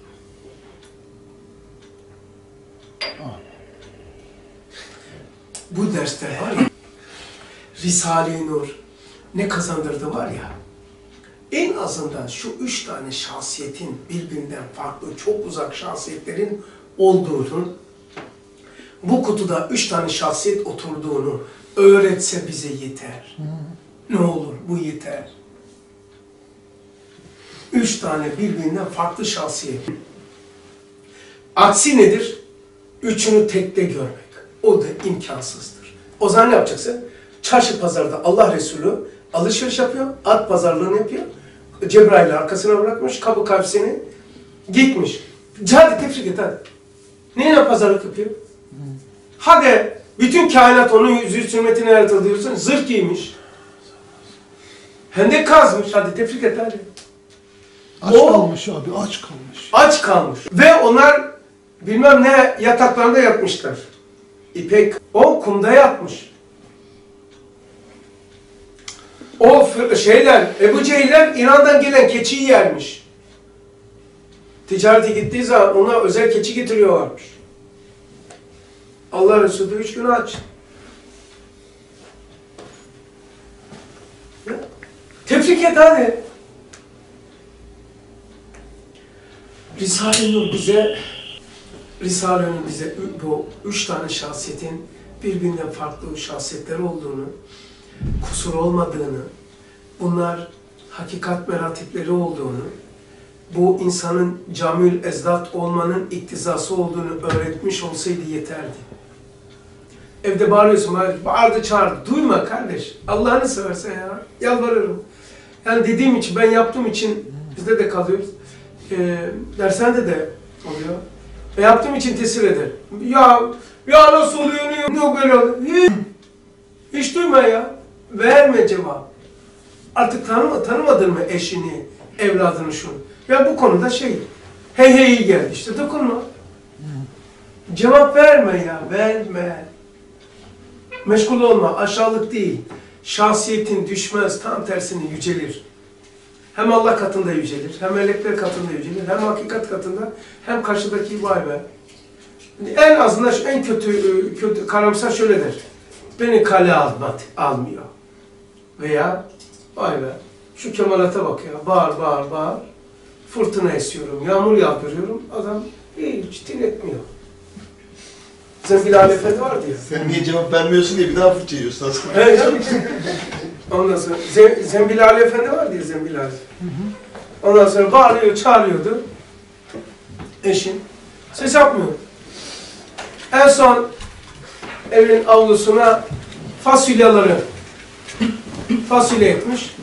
Bu dersler var ya, Risale-i Nur ne kazandırdı var ya, en azından şu üç tane şahsiyetin birbirinden farklı, çok uzak şahsiyetlerin olduğunu, bu kutuda üç tane şahsiyet oturduğunu öğretse bize yeter. Ne olur bu yeter. Üç tane birbirinden farklı şahsiyet. Aksi nedir? Üçünü tekte görmek. O da imkansızdır. O zaman ne yapacaksın? Çarşı pazarda Allah Resulü alışveriş yapıyor, at pazarlığını yapıyor. Cebrail'i arkasına bırakmış, kabı kavseni gitmiş. Hadi tefrik et hadi. Neyle pazarlık yapıyor? Hadi bütün kainat onun yüzü sürmetine yaratıldı diyorsun. Zırh giymiş. Hendek kazmış. Hadi tefrik et hadi. Aç O, kalmış abi, aç kalmış. Aç kalmış. Ve onlar bilmem ne yataklarda yatmışlar. İpek, o kumda yatmış. O şeyler, Ebu Cehiller İran'dan gelen keçiyi yermiş. Ticarete gittiği zaman ona özel keçi getiriyorlarmış. Allah Resulü üç gün aç. Tebrik et hadi. Risale-i Nur bize, Risale-i Nur bize bu üç tane şahsiyetin birbirinden farklı şahsiyetler olduğunu, kusur olmadığını, bunlar hakikat meratipleri olduğunu, bu insanın camül ezdat olmanın iktizası olduğunu öğretmiş olsaydı yeterdi. Evde bağırıyorsun, bağırdı çağırdı. Duyma kardeş. Allah'ını seversen ya. Yalvarırım. Yani dediğim için, ben yaptığım için bizde de kalıyoruz. E, dershanede de oluyor. E, yaptığım için tesir eder. Ya, ya nasıl oluyor, niye, niye böyle oluyor? Hiç, hiç duyma ya. Verme cevap. Artık tanıma, tanımadın mı eşini, evladını şunu? Ya bu konuda şey, hey hey geldi işte, dokunma. Cevap verme ya, verme. Meşgul olma, aşağılık değil. Şahsiyetin düşmez, tam tersine yücelir. Hem Allah katında yücelir, hem melekler katında yücelir, hem hakikat katında, hem karşıdaki vay be. En azından şu en kötü, kötü karamsar şöyle der. Beni kale almat, almıyor. Veya vay be, şu kemalata bak ya, bağır bağır bağır. Fırtına esiyorum, yağmur yağdırıyorum, adam hiç dinletmiyor. Zembil Ali Efendi vardı ya. Sen niye cevap vermiyorsun diye bir daha fırça yiyorsun aslında. Evet canım. Ondan sonra Zem, Zembil Ali Efendi vardı ya, Zembil Ali. Ondan sonra bağırıyor, çağırıyordu. Eşin. Ses yapmıyor. En son evin avlusuna fasulyeleri fasulye etmiş.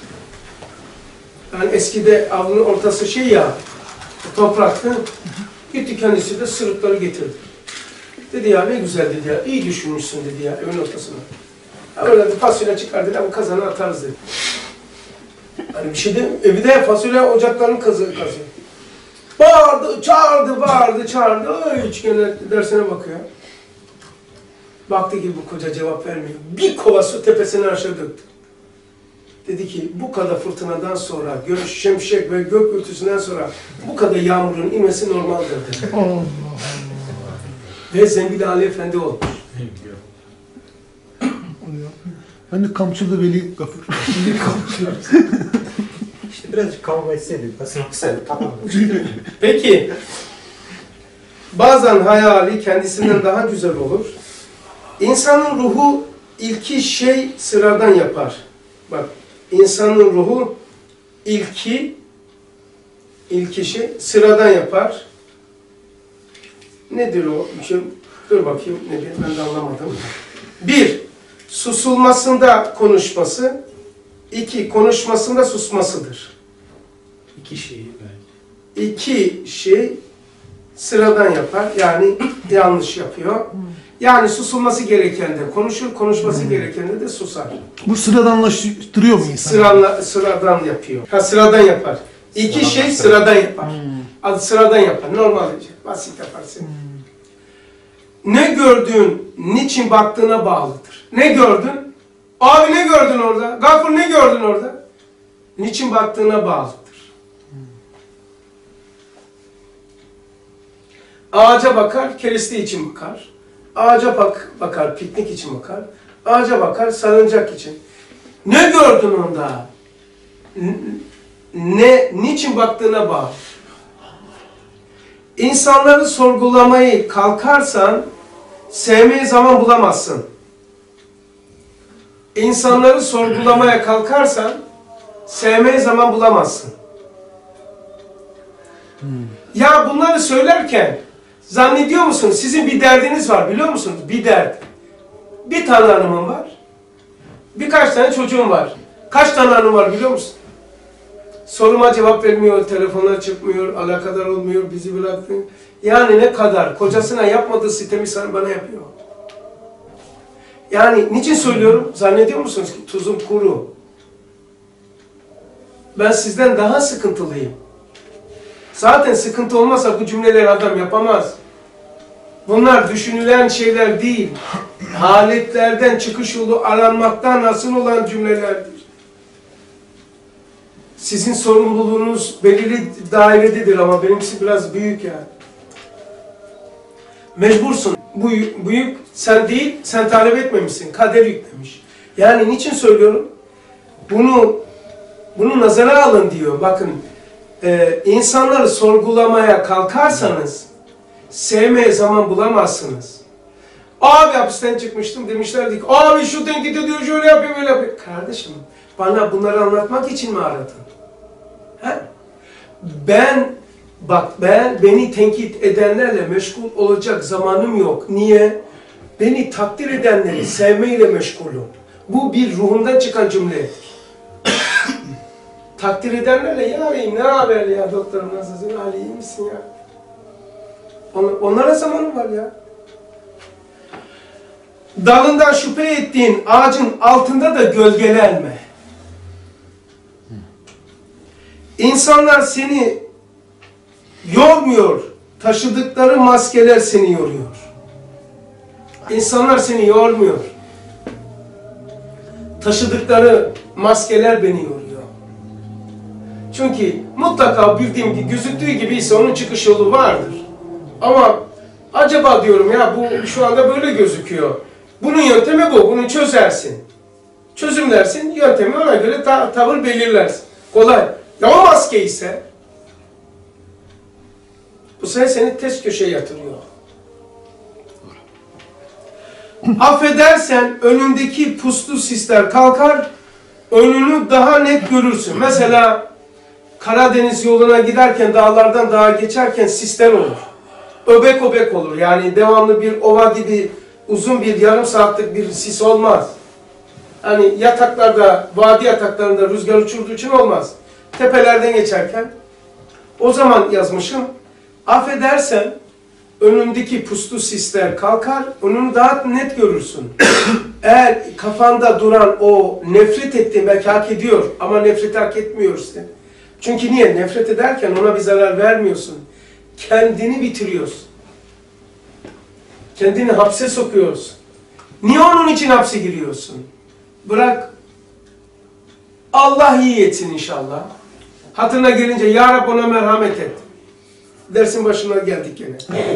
Yani eskide avlunun ortası şey ya, topraktı. Gitti kendisi de sırıkları getirdi. Dedi ya ne güzel dedi ya, iyi düşünmüşsün dedi ya evin ortasına. Ya öyle bir fasulye çıkar dedi, bu kazanı atarız dedi. Hani bir şey de, evi de fasulye ocaklarının kazı kazıyor. Bağırdı, çağırdı, bağırdı, çağırdı, hiç gene dersine bakıyor. Baktı ki bu koca cevap vermiyor. Bir kova su tepesine aşağı döktü. Dedi ki bu kadar fırtınadan sonra, gök, şemşek ve gök gürültüsünden sonra bu kadar yağmurun inmesi normaldir dedi. Allah Allah. Ve Zembil Ali Efendi olmuş. Ben de kamçılı Veli Gafur. İşte birazcık kavga etseydik, basın olsaydı tamam. Peki, bazen hayali kendisinden daha güzel olur. İnsanın ruhu ilki şey sıradan yapar. Bak, insanın ruhu ilki, ilki şey sıradan yapar. Nedir o? Şey, dur bakayım, nedir? Ben de anlamadım. Bir, susulmasında konuşması. İki, konuşmasında susmasıdır. İki şeyi belki. İki şey sıradan yapar. Yani yanlış yapıyor. Yani susulması gereken de konuşur, konuşması gereken de, de susar. Bu sıradanlaştırıyor mu insan? Sıranla, sıradan yapıyor. Ha sıradan yapar. İki Sıradan şey sıradan. sıradan yapar. Adı sıradan yapar. Normal diyecek. Basit yaparsın. Ne gördüğün, niçin baktığına bağlıdır. Ne gördün? Abi ne gördün orada? Gafur ne gördün orada? Niçin baktığına bağlıdır. Ağaca bakar, kereste için bakar. Ağaca bak, bakar, piknik için bakar. Ağaca bakar, salıncak için. Ne gördün onda? Ne, niçin baktığına bağlı. İnsanları sorgulamayı kalkarsan sevmeye zaman bulamazsın. insanları sorgulamaya kalkarsan sevmeye zaman bulamazsın. Hmm. Ya bunları söylerken zannediyor musunuz sizin bir derdiniz var biliyor musunuz? Bir dert. Bir tane hanımım var. Birkaç tane çocuğum var. Kaç tane hanım var biliyor musun? Soruma cevap vermiyor, telefonlar çıkmıyor, alakadar olmuyor, bizi bıraktı. Yani ne kadar? Kocasına yapmadığı sitemi sana bana yapıyor. Yani niçin söylüyorum? Zannediyor musunuz ki tuzum kuru? Ben sizden daha sıkıntılıyım. Zaten sıkıntı olmasa bu cümleleri adam yapamaz. Bunlar düşünülen şeyler değil. Haletlerden çıkış yolu aranmaktan nasıl olan cümlelerdir. Sizin sorumluluğunuz belirli dairededir ama benimkisi biraz büyük yani. Mecbursun. Bu büyük sen değil, sen talep etmemişsin. Kader yüklemiş. Yani niçin söylüyorum? Bunu bunu nazara alın diyor. Bakın, e, insanları sorgulamaya kalkarsanız sevmeye zaman bulamazsınız. Abi hapisten çıkmıştım demişlerdi ki, abi şu tenkit ediyor, şöyle yapıyor, böyle yapıyor. Kardeşim, bana bunları anlatmak için mi aradın? He? Ben, bak ben, beni tenkit edenlerle meşgul olacak zamanım yok. Niye? Beni takdir edenleri sevmeyle meşgulüm. Bu bir ruhumdan çıkan cümledir. Takdir edenlerle, ya beyim ne haber ya doktorum nasılsın, Ali iyi misin ya? On, onlara zamanım var ya. Dalından şüphe ettiğin ağacın altında da gölgelenme. İnsanlar seni yormuyor, taşıdıkları maskeler seni yoruyor. İnsanlar seni yormuyor. Taşıdıkları maskeler beni yoruyor. Çünkü mutlaka bildiğim gibi, gözüktüğü gibi ise onun çıkış yolu vardır. Ama acaba diyorum ya bu şu anda böyle gözüküyor. Bunun yöntemi bu, bunu çözersin. Çözümlersin, yöntemi ona göre ta tavır belirlersin. Kolay. Ya o maske ise bu sefer seni ters köşeye yatırıyor. Affedersen önündeki puslu sisler kalkar, önünü daha net görürsün. Mesela Karadeniz yoluna giderken, dağlardan dağa geçerken sisler olur. Öbek öbek olur. Yani devamlı bir ova gibi uzun bir yarım saatlik bir sis olmaz. Hani yataklarda, vadi yataklarında rüzgar uçurduğu için olmaz. Tepelerden geçerken. O zaman yazmışım. Affedersen önündeki puslu sisler kalkar, önünü daha net görürsün. Eğer kafanda duran o nefret ettiğin, belki hak ediyor ama nefret hak etmiyorsun. Çünkü niye? Nefret ederken ona bir zarar vermiyorsun. Kendini bitiriyorsun. Kendini hapse sokuyorsun. Niye onun için hapse giriyorsun? Bırak. Allah iyi etsin inşallah. Hatırına gelince Ya Rab ona merhamet et. Dersin başına geldik gene.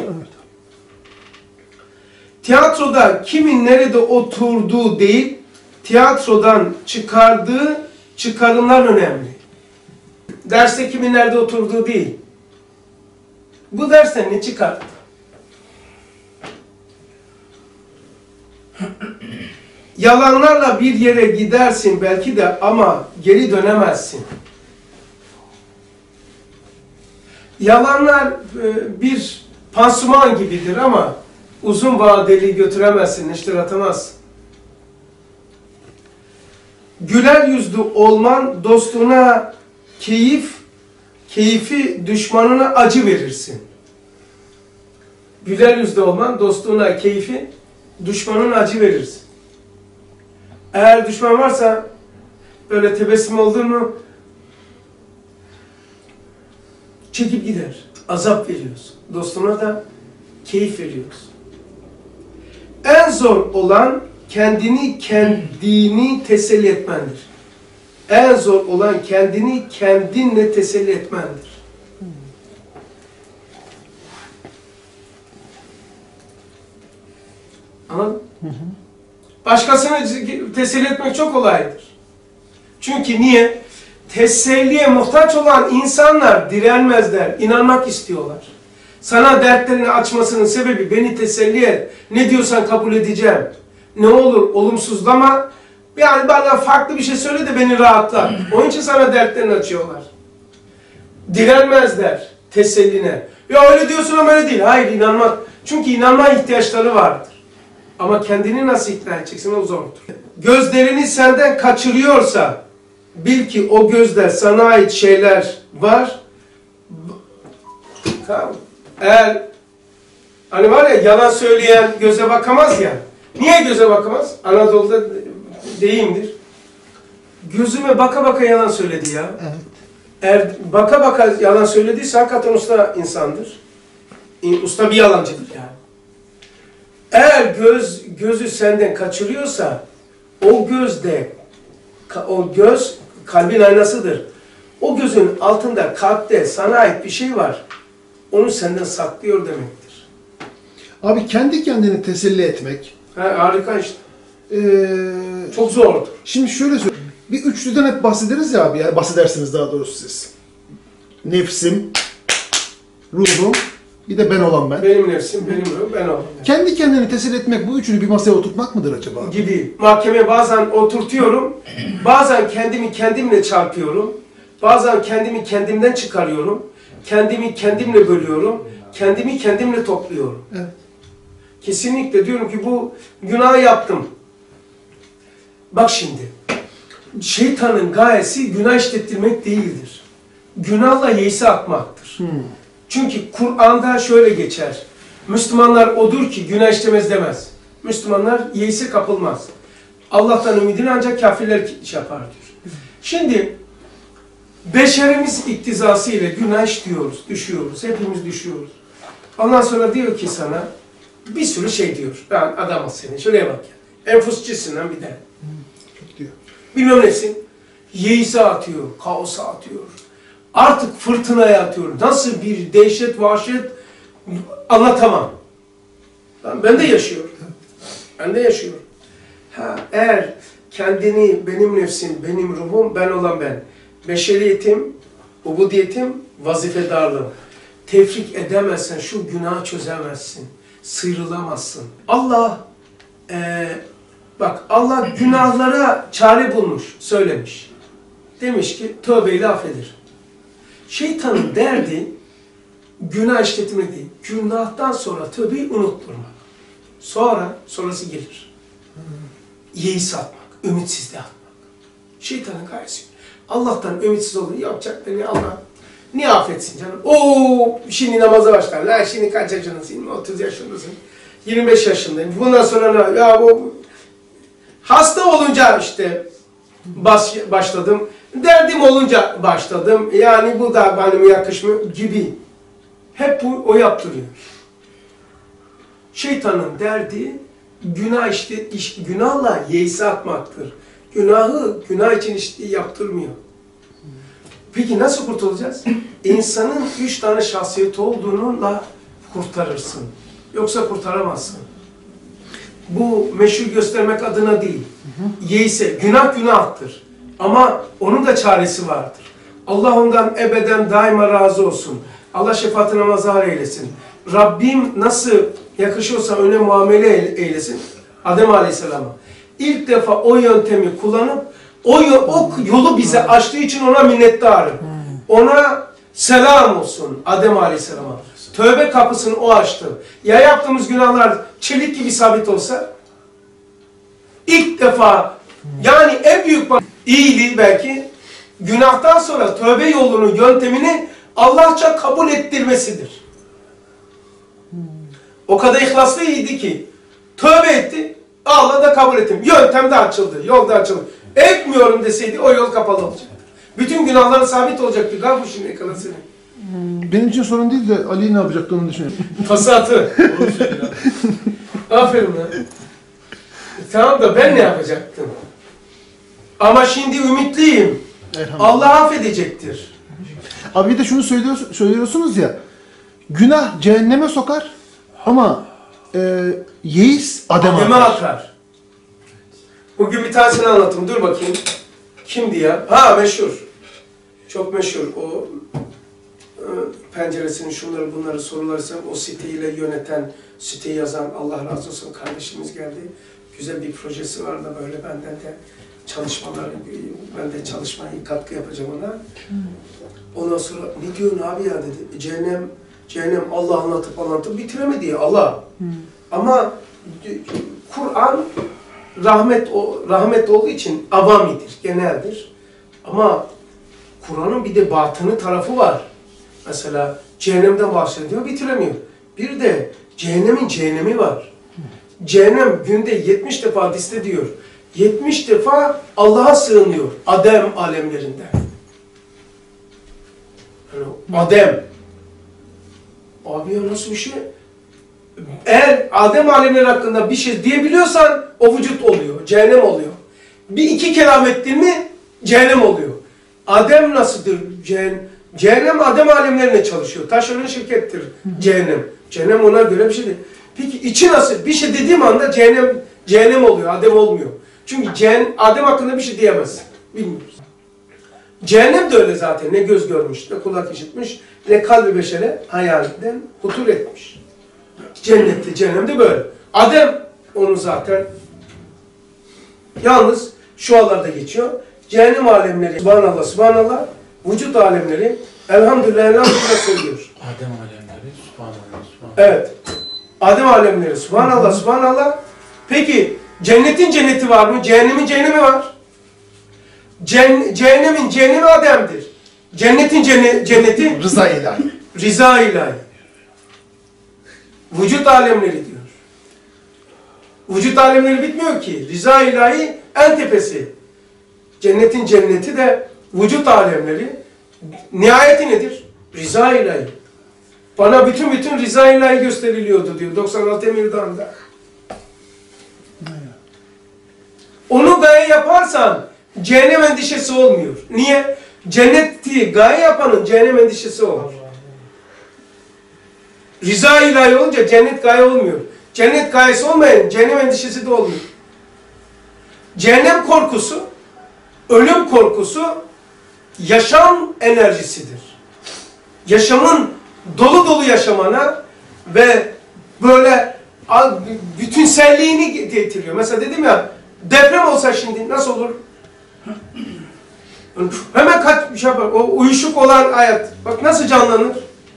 Tiyatroda kimin nerede oturduğu değil, tiyatrodan çıkardığı çıkarımlar önemli. Derste kimin nerede oturduğu değil. Bu dersten ne çıkarttı? Yalanlarla bir yere gidersin belki de ama geri dönemezsin. Yalanlar bir pansuman gibidir ama uzun vadeli götüremezsin, neşter atamazsın. Güler yüzlü olman dostuna keyif, keyfi düşmanına acı verirsin. Güler yüzlü olman dostuna keyfi, düşmanına acı verirsin. Eğer düşman varsa böyle tebessüm oldun mu çekip gider. Azap veriyorsun. Dostuna da keyif veriyorsun. En zor olan kendini kendini teselli etmendir. En zor olan kendini kendinle teselli etmendir. Anladın? Hı hı. Başkasını teselli etmek çok kolaydır. Çünkü niye? Teselliye muhtaç olan insanlar direnmezler, inanmak istiyorlar. Sana dertlerini açmasının sebebi beni teselli et. Ne diyorsan kabul edeceğim. Ne olur olumsuzlama Yani bana farklı bir şey söyle de beni rahatla. Onun için sana dertlerini açıyorlar. Direnmezler teselline. Ya öyle diyorsun ama öyle değil. Hayır, inanmak. Çünkü inanma ihtiyaçları vardır. Ama kendini nasıl ikna edeceksin, o zordur. Gözlerini senden kaçırıyorsa bil ki o gözler sana ait şeyler var. Tamam. Eğer hani var ya, yalan söyleyen göze bakamaz ya. Niye göze bakamaz? Anadolu'da deyimdir. Gözüme baka baka yalan söyledi ya. Evet. Eğer baka baka yalan söylediyse hakikaten usta insandır. Usta bir yalancıdır yani. Eğer göz gözü senden kaçırıyorsa o gözde, o göz kalbin aynasıdır. O gözün altında, kalpte sana ait bir şey var. Onu senden saklıyor demektir. Abi kendi kendini teselli etmek. Ha, harika işte. Ee, Çok zordur. Şimdi şöyle söyleyeyim. Bir üçlüden hep bahsederiz ya abi. Yani bahsedersiniz daha doğrusu siz. Nefsim, ruhum, bir de ben olan ben. Benim nefsim, benim ruhum, ben o. Kendi kendini teselli etmek, bu üçünü bir masaya oturtmak mıdır acaba? Gibi. Mahkemeye bazen oturtuyorum, bazen kendimi kendimle çarpıyorum, bazen kendimi kendimden çıkarıyorum, kendimi kendimle bölüyorum, kendimi kendimle topluyorum. Evet. Kesinlikle diyorum ki bu günah yaptım. Bak şimdi, şeytanın gayesi günah işlettirmek değildir. Günahla yeisi atmaktır. Hmm. Çünkü Kur'an'da şöyle geçer. Müslümanlar odur ki günah işlemez demez. Müslümanlar yeise kapılmaz. Allah'tan ümidini ancak kafirler şey yapar diyor. Şimdi beşerimiz iktizası ile günah işliyoruz, düşüyoruz. Hepimiz düşüyoruz. Ondan sonra diyor ki sana bir sürü şey diyor. Ben adamım seni. Şuraya bak ya. Enfusçisin lan bir de. Çok diyor. Bilmem nesin. Yeise atıyor, kaosa atıyor. Artık fırtınaya atıyor. Nasıl bir dehşet, vahşet anlatamam. Ben de yaşıyorum. Ben de yaşıyorum. Ha, eğer kendini, benim nefsim, benim ruhum, ben olan ben, beşeriyetim, ubudiyetim, vazifedarlığım, tefrik edemezsen şu günahı çözemezsin, sıyrılamazsın. Allah, e, bak Allah günahlara çare bulmuş, söylemiş. Demiş ki tövbeyle affedir. Şeytanın derdi günah işletmek değil. Günahtan sonra tövbeyi unutturmak. Sonra, sonrası gelir. Yeis atmak, ümitsizliğe atmak. Şeytanın gayesi. Allah'tan ümitsiz olur. Yapacak beni Allah. Niye affetsin canım? Oo, şimdi namaza başlar. La şimdi kaç yaşındasın? otuz yaşındasın. yirmi beş yaşındayım. Bundan sonra ne? Ya bu hasta olunca işte baş, başladım. Derdim olunca başladım. Yani bu da bana yakışmıyor gibi. Hep bu, o yaptırıyor. Şeytanın derdi günah işte, iş, günahla yeisi atmaktır. Günahı günah için işte yaptırmıyor. Peki nasıl kurtulacağız? İnsanın üç tane şahsiyeti olduğununla kurtarırsın. Yoksa kurtaramazsın. Bu meşhur göstermek adına değil. Yeise, günah günahtır. Ama onun da çaresi vardır. Allah ondan ebeden daima razı olsun. Allah şefaatine mazhar eylesin. Rabbim nasıl yakışıyorsa öyle muamele eylesin. Adem Aleyhisselam'a. İlk defa o yöntemi kullanıp o, o yolu bize açtığı için ona minnettarım. Ona selam olsun Adem Aleyhisselam'a. Tövbe kapısını o açtı. Ya yaptığımız günahlar çelik gibi sabit olsa? İlk defa, yani en büyük iyiliği belki günahtan sonra tövbe yolunu, yöntemini Allahça kabul ettirmesidir. O kadar ihlaslıydı ki tövbe etti, Allah da kabul ettim. Yöntem de açıldı, yol da açıldı. Etmiyorum deseydi o yol kapalı olacaktı. Bütün günahları sabit olacaktı. Gel bu şimdi kalasını. Benim için sorun değil de Ali ne yapacaktı onu düşünüyorum. Fasatı. Aferin lan. Tamam da ben ne yapacaktım? Ama şimdi ümitliyim. Allah affedecektir. Abi bir de şunu söylüyor, söylüyorsunuz ya, günah cehenneme sokar ama e, yeis Adem'e Adem'e atar. atar. Bugün bir tanesini anlatayım. Dur bakayım. Kimdi ya? Ha meşhur. Çok meşhur. O e, penceresini, şunları bunları sorularsa o siteyle yöneten, siteyi yazan Allah razı olsun kardeşimiz geldi. güzel bir projesi var da böyle benden de çalışmaları, ben de çalışmayı katkı yapacağım ona. Ondan sonra ne diyorsun abi ya dedi. Cehennem, cehennem Allah anlatıp anlatıp bitiremedi ya Allah. Hmm. Ama Kur'an rahmet o rahmet olduğu için avamidir, geneldir. Ama Kur'an'ın bir de batını tarafı var. Mesela cehennemden bahsediyor, bitiremiyor. Bir de cehennemin cehennemi var. Cehennem günde yetmiş defa hadiste diyor. yetmiş defa Allah'a sığınıyor Adem alemlerinde. Yani Adem. Abi ya nasıl bir şey? Eğer Adem alemleri hakkında bir şey diyebiliyorsan o vücut oluyor, cehennem oluyor. Bir iki kelam ettin mi cehennem oluyor. Adem nasıldır? Cehennem, cehennem Adem alemlerine çalışıyor. Taşeron şirkettir cehennem. Cehennem ona göre bir şey değil. Peki içi nasıl? Bir şey dediğim anda cehennem cehennem oluyor, Adem olmuyor. Çünkü cehennem, Adem hakkında bir şey diyemez. Bilmiyoruz. Cehennem de öyle zaten. Ne göz görmüş, ne kulak işitmiş, ne kalbi beşere hayalinden hutur etmiş. Cennette, cehennemde böyle. Adem onu zaten yalnız şu alarda geçiyor. Cehennem alemleri, subhanallah, subhanallah, vücut alemleri, elhamdülillah, elhamdülillah söylüyor. Adem alemleri, subhanallah, subhanallah. Evet. Adem alemleri, subhanallah, subhanallah. Peki, cennetin cenneti var mı? Cehennemin cehennemi var. Cen cehennemin cehennemi Adem'dir. Cennetin cenne cenneti Rıza ilahi. Rıza ilahi. Vücut alemleri diyor. Vücut alemleri bitmiyor ki. Rıza ilahi en tepesi. Cennetin cenneti de vücut alemleri. Nihayeti nedir? Rıza ilahi. Bana bütün bütün rıza ilahi gösteriliyordu diyor doksan altı Emirdağ'ında. Onu gaye yaparsan cehennem endişesi olmuyor. Niye? Cenneti gaye yapanın cehennem endişesi olur. Rıza ilahi olunca cennet gaye olmuyor. Cennet gayesi olmayan cehennem endişesi de olmuyor. Cehennem korkusu, ölüm korkusu yaşam enerjisidir. Yaşamın dolu dolu yaşamana ve böyle bütünselliğini getiriyor. Mesela dedim ya, deprem olsa şimdi nasıl olur? Hemen kaç bir şey yapar. O uyuşuk olan hayat. Bak nasıl canlanır?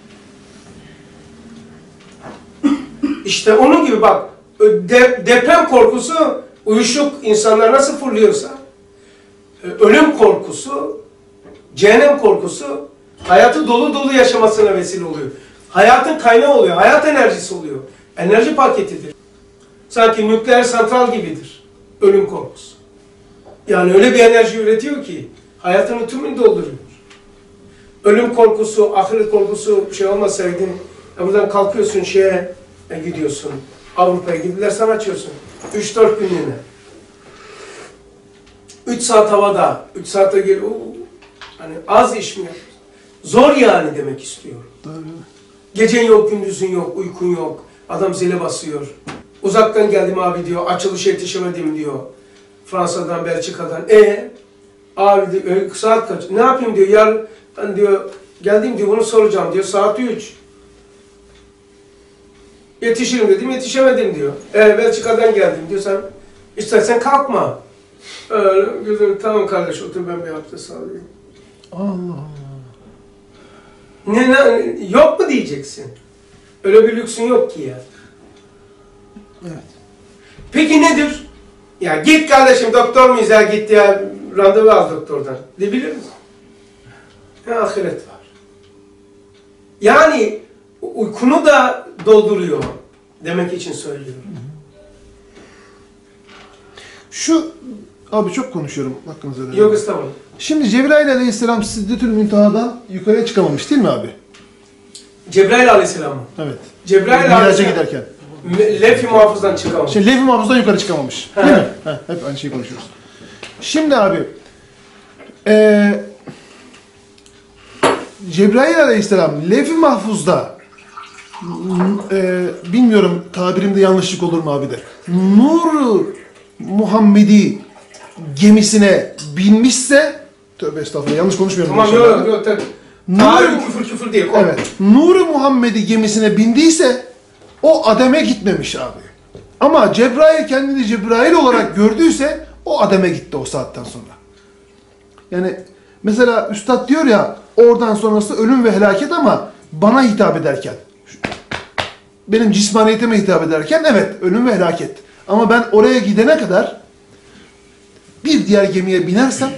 İşte onun gibi bak. De, deprem korkusu uyuşuk insanlar nasıl fırlıyorsa, ölüm korkusu, cehennem korkusu hayatı dolu dolu yaşamasına vesile oluyor. Hayatın kaynağı oluyor. Hayat enerjisi oluyor. Enerji paketidir. Sanki nükleer santral gibidir. Ölüm korkusu. Yani öyle bir enerji üretiyor ki hayatını tümünü dolduruyor. Ölüm korkusu, ahiret korkusu şey olmasaydı buradan kalkıyorsun şeye gidiyorsun. Avrupa'ya gidiler sana açıyorsun. üç dört günlüğüne. üç saat havada, üç saate gel. Hani az iş mi? Zor yani demek istiyor. Doğru. Gecen yok, gündüzün yok, uykun yok. Adam zile basıyor. Uzaktan geldim abi diyor, açılışa yetişemedim diyor. Fransa'dan, Belçika'dan. E abi diyor, saat kaç? Ne yapayım diyor, yarın ben diyor, geldim diyor, bunu soracağım diyor, saat üç. Yetişirim dedim, yetişemedim diyor. E Belçika'dan geldim diyor, sen istersen kalkma. Öyle gözüm, tamam kardeş otur ben bir abdest alayım. Allah Allah. Ne, ne, yok mu diyeceksin? Öyle bir lüksün yok ki ya. Evet. Peki nedir? Ya git kardeşim doktor muyuz ya git ya randevu al doktordan. Ne bilir misin? Ya ahiret var. Yani uykunu da dolduruyor demek için söylüyorum. Şu abi çok konuşuyorum hakkınızda. Yok estağfurullah. Şimdi Cebrail Aleyhisselam Siddetül Münteha'dan yukarıya çıkamamış değil mi abi? Cebrail Aleyhisselam mı? Evet. Cebrail Miraca Aleyhisselam giderken. Lef-i Muhafız'dan çıkamamış. Şimdi Levh-i Mahfuz'dan yukarı çıkamamış. Değil mi? Heh, hep aynı şeyi konuşuyoruz. Şimdi abi ee, Cebrail Aleyhisselam Levh-i Mahfuz'da e, bilmiyorum tabirimde yanlışlık olur mu abi de Nur Muhammedi gemisine binmişse tövbe estağfurullah yanlış konuşmuyorum. Tamam yok yok yok tabii. Tarih küfür küfür değil. Evet. Nur Muhammedi gemisine bindiyse o Adem'e gitmemiş abi. Ama Cebrail kendini Cebrail olarak gördüyse o Adem'e gitti o saatten sonra. Yani mesela Üstad diyor ya oradan sonrası ölüm ve helaket ama bana hitap ederken, benim cismaniyetime hitap ederken evet ölüm ve helaket. Ama ben oraya gidene kadar bir diğer gemiye binersem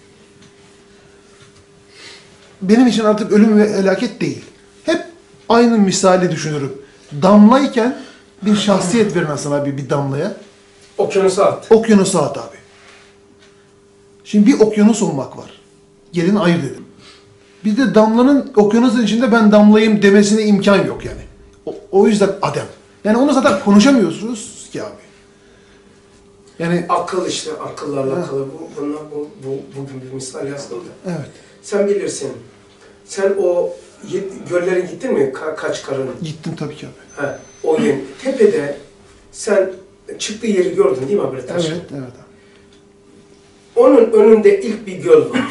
benim için artık ölüm ve helaket değil. Hep aynı misali düşünürüm. Damlayken bir şahsiyet verin sana bir, bir damlaya. Okyanusa at. Okyanusa at abi. Şimdi bir okyanus olmak var. Gelin ayırt edin. Bir de damlanın okyanusun içinde ben damlayayım demesine imkan yok yani. O, o yüzden Adem. Yani onu zaten konuşamıyorsunuz ki abi. Yani Akıl işte, akılla alakalı. Bu, bunlar, bu, bu, bugün bir misal yazdım da. evet. Sen bilirsin. Sen o ye- göllere gittin mi? Ka- kaç karın? Gittim tabii ki abi. He, o yer. Tepede sen çıktığı yeri gördün değil mi abi? Taş. Evet, evet abi. Onun önünde ilk bir göl var.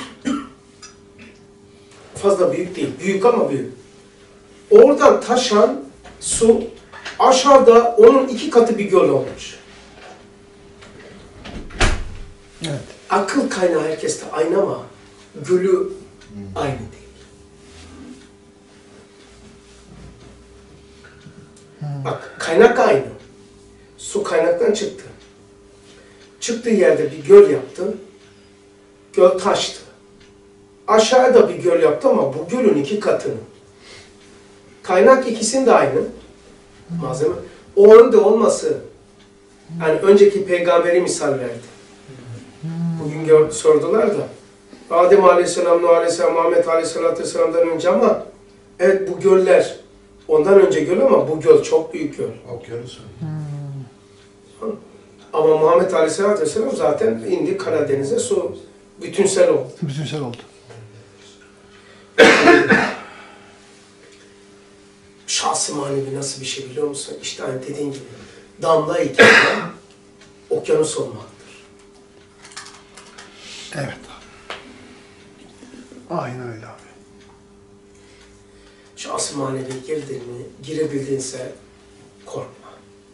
Fazla büyük değil. Büyük ama büyük. Oradan taşan su aşağıda onun iki katı bir göl olmuş. Evet. Akıl kaynağı herkeste aynı ama gölü aynı değil. Bak kaynak aynı. Su kaynaktan çıktı. Çıktığı yerde bir göl yaptı. Göl taştı. Aşağıda bir göl yaptı ama bu gölün iki katını. Kaynak ikisinin de aynı. Malzeme. Onun da olması. Yani önceki peygamberi misal verdi. Bugün gör, sordular da. Adem Aleyhisselam, Nuh Aleyhisselam, Muhammed Aleyhisselatü Vesselam'dan önce ama evet bu göller ondan önce göl ama bu göl çok büyük göl. Okyanus. Ama Muhammed Aleyhisselatü Vesselam zaten indi Karadeniz'e su bütünsel oldu. Bütünsel oldu. Şahs-ı manevi nasıl bir şey biliyor musun? İşte hani dediğin gibi damla iken okyanus olmaktır. Evet abi. Aynen öyle abi. Şahs-ı manevi girdin mi, girebildinse korkma.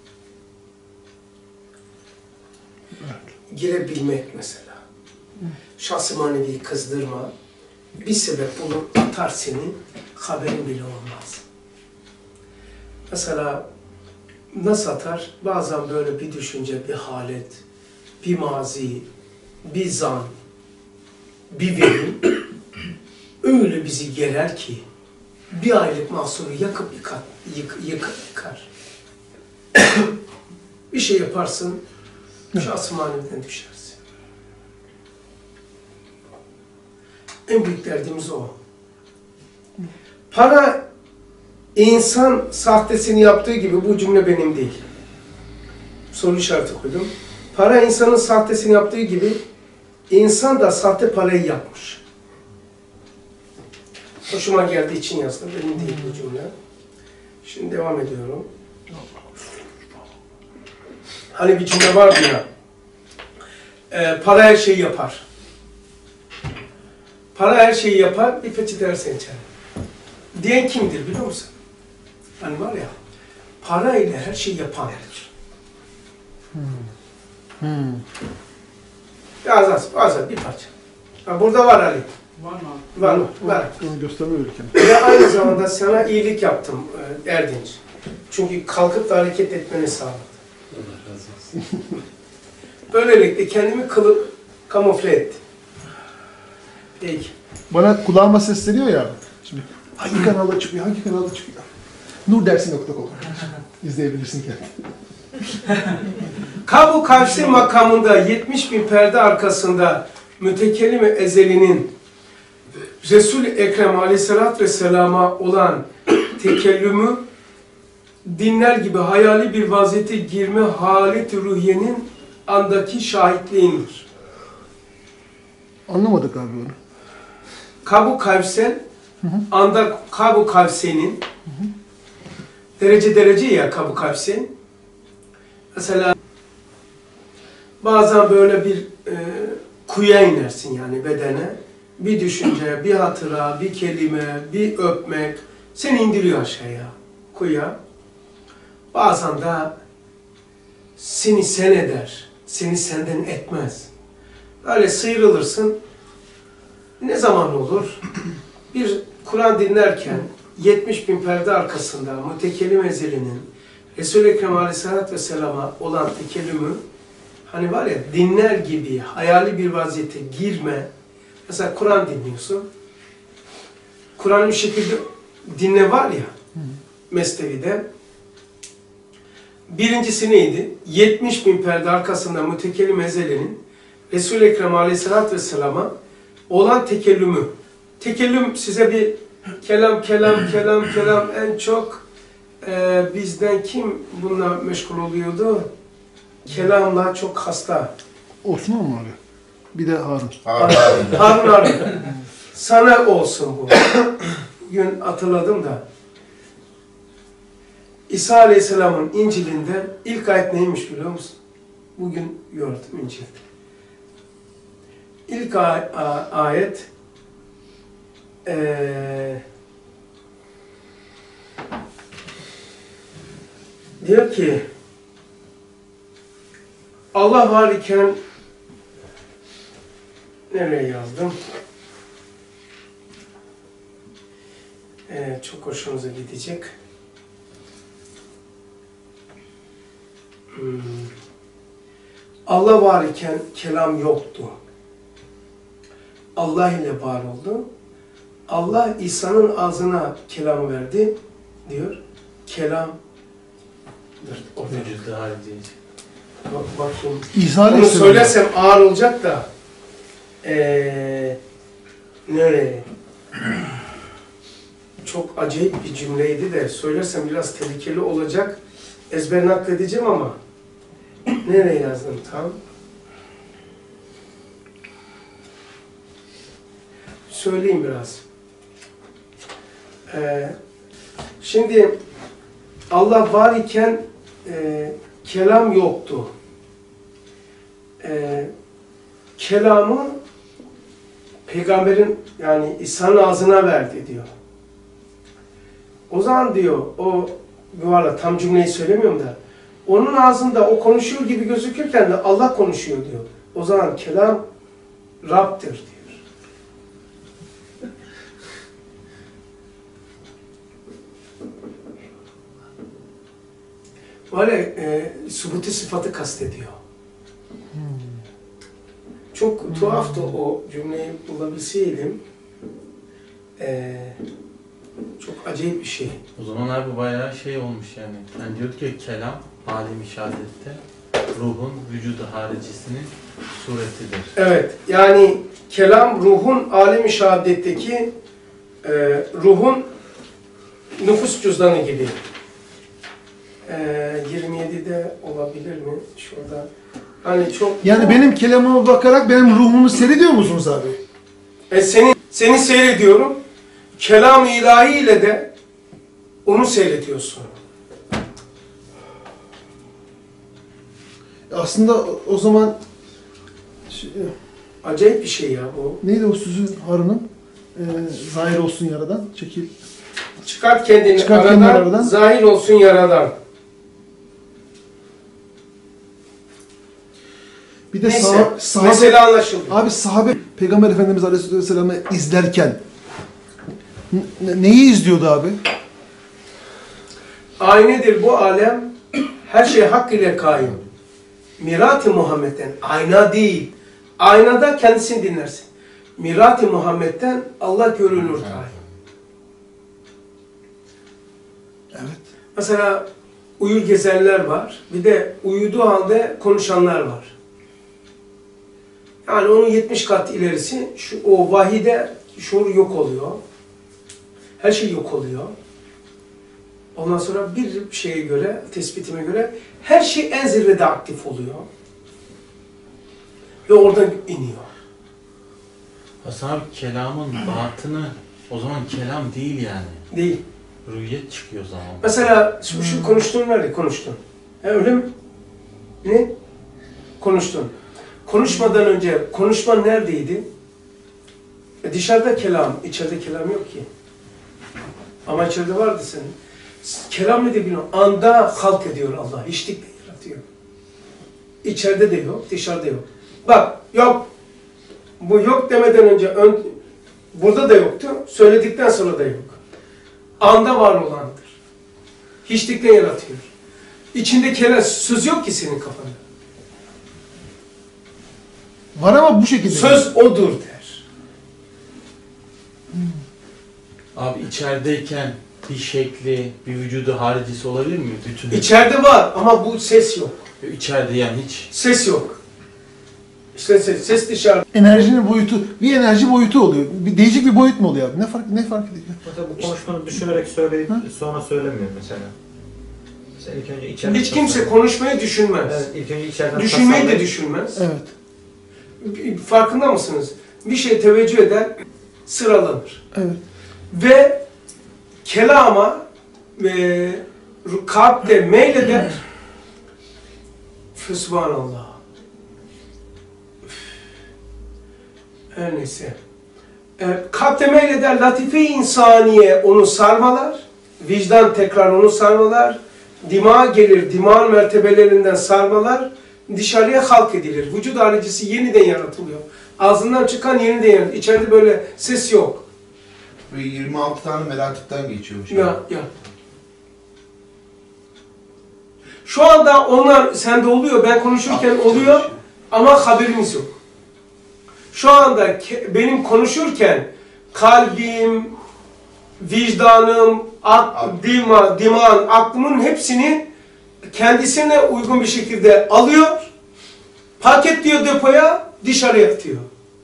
Evet. Girebilmek mesela. Şahs-ı maneviyi kızdırma. Bir sebep bulup atar seni, haberin bile olmaz. Mesela nasıl atar? Bazen böyle bir düşünce, bir halet, bir mazi, bir zan, bir verim öyle bizi gerer ki bir aylık mahsuru yakıp yıkar, yık, yık, yıkar. Bir şey yaparsın, şahs-ı maneviden düşersin. En büyük derdimiz o. Para, insan sahtesini yaptığı gibi bu cümle benim değil. Soru işareti koydum. Para insanın sahtesini yaptığı gibi insan da sahte parayı yapmış. Hoşuma geldiği için yazdım. Benim değil bu cümle. Şimdi devam ediyorum. Hani bir cümle vardı ya. E, para her şeyi yapar. Para her şeyi yapar, bir peçete her seni içer. Diyen kimdir biliyor musun? Hani var ya, para ile her şeyi yapandır. Hmm. Hmm. Az az, az az, bir parça. Ha, burada var Ali. Var mı? Var mı? Var. Onu göstermiyor ülkem. Ve aynı zamanda sana iyilik yaptım e, Erdinç. Çünkü kalkıp da hareket etmeni sağladı. Allah razı olsun. Böylelikle kendimi kılıp kamufle ettim. Peki. Bana kulağıma sesleniyor ya. Şimdi hangi kanalda çıkıyor, hangi kanalda çıkıyor? nurdersi nokta com İzleyebilirsin kendini. Kabu Kavsi makamında yetmiş bin perde arkasında mütekellim-i ezelinin Resul-i Ekrem Aleyhisselatü Vesselam'a olan tekellümü dinler gibi hayali bir vaziyete girme halet-i ruhiyenin andaki şahitliğindir. Anlamadık abi onu. Kabu Kavsen, anda Kabu Kavsen'in derece derece ya Kabu Kavsen. Mesela bazen böyle bir e, kuyuya inersin yani bedene. Bir düşünce, bir hatıra, bir kelime, bir öpmek seni indiriyor aşağıya, kuyuya. Bazen de seni sen eder, seni senden etmez. Öyle sıyrılırsın. Ne zaman olur? Bir Kur'an dinlerken yetmiş bin perde arkasında mütekellim ezelinin Resul-i Ekrem Aleyhisselatü Vesselam'a olan tekellümü hani var ya dinler gibi hayali bir vaziyete girme. Mesela Kur'an dinliyorsun. Kur'an'ı bir şekilde dinle var ya Mesnevi'de. Birincisi neydi? yetmiş bin perde arkasında mütekellim ezelinin Resul-i Ekrem Aleyhisselatü Vesselam'a olan tekellümü. Tekellüm size bir kelam, kelam, kelam, kelam en çok e, bizden kim bununla meşgul oluyordu? Kelamla çok hasta. Osman mı abi? Bir de Harun. Harun. Harun Harun. Sana olsun bu. Bugün hatırladım da. İsa Aleyhisselam'ın İncil'inde ilk ayet neymiş biliyor musun? Bugün gördüm İncil'de. İlk ay ayet ee, diyor ki Allah var iken nereye yazdım? Ee, çok hoşunuza gidecek. Hmm. Allah var iken kelam yoktu. Allah ile var oldu. Allah İsa'nın ağzına kelam verdi diyor. Kelam Vücudu hariciyecek. bak, bakayım. İsa Bunu Aleyhisselam. söylersem ağır olacak da ee, nereye? Çok acayip bir cümleydi de söylersem biraz tehlikeli olacak. Ezber nakledeceğim ama nereye yazdım tam? Söyleyeyim biraz. Ee, şimdi Allah var iken e, kelam yoktu. E, kelamı peygamberin yani İsa'nın ağzına verdi diyor. O zaman diyor o bu arada tam cümleyi söylemiyorum da onun ağzında o konuşuyor gibi gözükürken de Allah konuşuyor diyor. O zaman kelam Rab'dir diyor. Böyle e, subuti sıfatı kastediyor. Hmm. Çok hmm. tuhaftı o cümleyi bulabilseydim. E, çok acayip bir şey. O zaman abi bayağı şey olmuş yani. Yani diyor ki kelam alem-i şehadette ruhun vücudu haricisinin suretidir. Evet. Yani kelam ruhun alem-i şehadetteki e, ruhun nüfus cüzdanı gibi. Ee, yirmi yedide olabilir mi? Şurada. Hani çok... Yani benim kelamıma bakarak benim ruhumu seyrediyor musunuz abi? E seni, seni seyrediyorum. Kelam-ı ilahi ile de onu seyrediyorsun. Aslında o zaman şey, Acayip bir şey ya bu. neydi o sözü Harun'un? Ee, zahir olsun yaradan. Çekil. Çıkart kendini Çıkart aradan, kendini aradan. zahir olsun yaradan. Bir de Neyse, sah sahabe, mesele anlaşıldı. abi sahabe Peygamber Efendimiz Aleyhisselam'ı izlerken ne- neyi izliyordu abi? Aynedir bu alem, her şey hak ile kaim. Mirat-ı Muhammed'den, ayna değil. Aynada kendisini dinlersin. Mirat-ı Muhammed'den Allah görünür daim. Evet. Mesela uyur gezenler var, bir de uyuduğu halde konuşanlar var. Yani onun yetmiş kat ilerisi, şu, o vahide şuur yok oluyor. Her şey yok oluyor. Ondan sonra bir şeye göre, tespitime göre her şey en zirvede aktif oluyor. Ve oradan iniyor. Hasan abi kelamın batını o zaman kelam değil yani. Değil. Rüyet çıkıyor o zaman. Mesela şu, şu konuştuğun var ya, konuştun. He, öyle mi? Ne? Konuştun. Konuşmadan önce, konuşman neredeydi? E dışarıda kelam, içeride kelam yok ki. Ama içeride vardı senin. Kelam ne de bilmiyorum. Anda halk ediyor Allah, hiçlikle yaratıyor. içeride de yok, dışarıda yok. Bak, yok. Bu yok demeden önce ön, burada da yoktu, söyledikten sonra da yok. Anda var olandır. Hiçlikten yaratıyor. İçinde kelam, söz yok ki senin kafanda. Var ama bu şekilde. Söz odur der. Abi içerideyken bir şekli, bir vücudu haricisi olabilir mi? Bütün İçeride var ama bu ses yok. içeride yani hiç. Ses yok. İşte ses, ses dışarıda. Enerjinin boyutu, bir enerji boyutu oluyor. Bir değişik bir boyut mu oluyor abi? Ne fark ne fark ediyor? Mesela bu konuşmanı düşünerek söyleyip sonra söylemiyor mesela. Sen ilk önce içeriden Hiç kimse tasarla. konuşmayı düşünmez. Evet, ilk önce içeriden Düşünmeyi de tasarlayıp- düşünmez. Evet. Farkında mısınız? Bir şey teveccüh eder, sıralanır. Evet. Ve kelama ve kalpte meyleder. Sübhanallah. Her neyse. E, kalpte meyleder, latife-i insaniye onu sarmalar. Vicdan tekrar onu sarmalar. Dima gelir, dimağın mertebelerinden sarmalar. Dışarıya halk edilir. Vücut haricisi yeniden yaratılıyor. Ağzından çıkan yeniden yaratılıyor. İçeride böyle ses yok. Ve yirmi altı tane meratipten geçiyormuş. Ya, ya. Şu anda onlar sende oluyor, ben konuşurken oluyor ama haberimiz yok. Şu anda ke- benim konuşurken kalbim, vicdanım, ak, dima, dimağın, aklımın hepsini kendisine uygun bir şekilde alıyor, paketliyor depoya, dışarıya atıyor.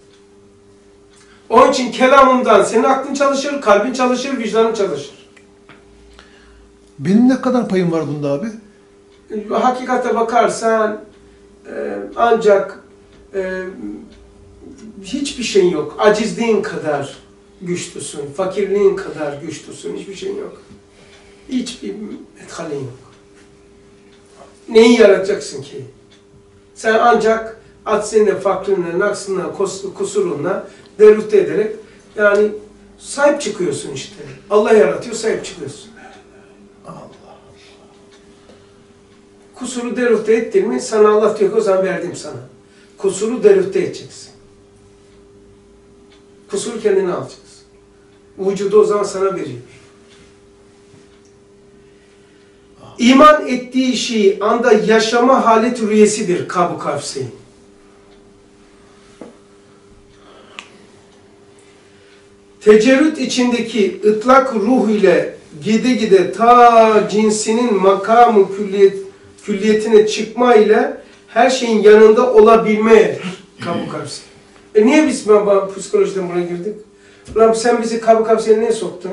Onun için kelamımdan senin aklın çalışır, kalbin çalışır, vicdanın çalışır. Benim ne kadar payım var bunda abi? Hakikate bakarsan e, ancak e, hiçbir şeyin yok. Acizliğin kadar güçlüsün, fakirliğin kadar güçlüsün, hiçbir şeyin yok. Hiçbir methalin yok. Neyi yaratacaksın ki? Sen ancak aczine, fakrine, naksına, kusuruna derüfte ederek yani sahip çıkıyorsun işte. Allah yaratıyor, sahip çıkıyorsun. Kusuru derüfte ettin mi, sana Allah diyor ki o zaman verdim sana. Kusuru derüfte edeceksin. Kusuru kendine alacaksın. Vücudu o zaman sana veriyor. İman ettiği şeyi anda yaşama halet rüyesidir Kabu Kavseyn. Tecerrüt içindeki ıtlak ruh ile gide gide ta cinsinin makamı külliyet, külliyetine çıkma ile her şeyin yanında olabilme Kabu Kavseyn. E niye biz ben, psikolojiden buraya girdik? Ulan sen bizi Kabu Kavseyn'e niye soktun?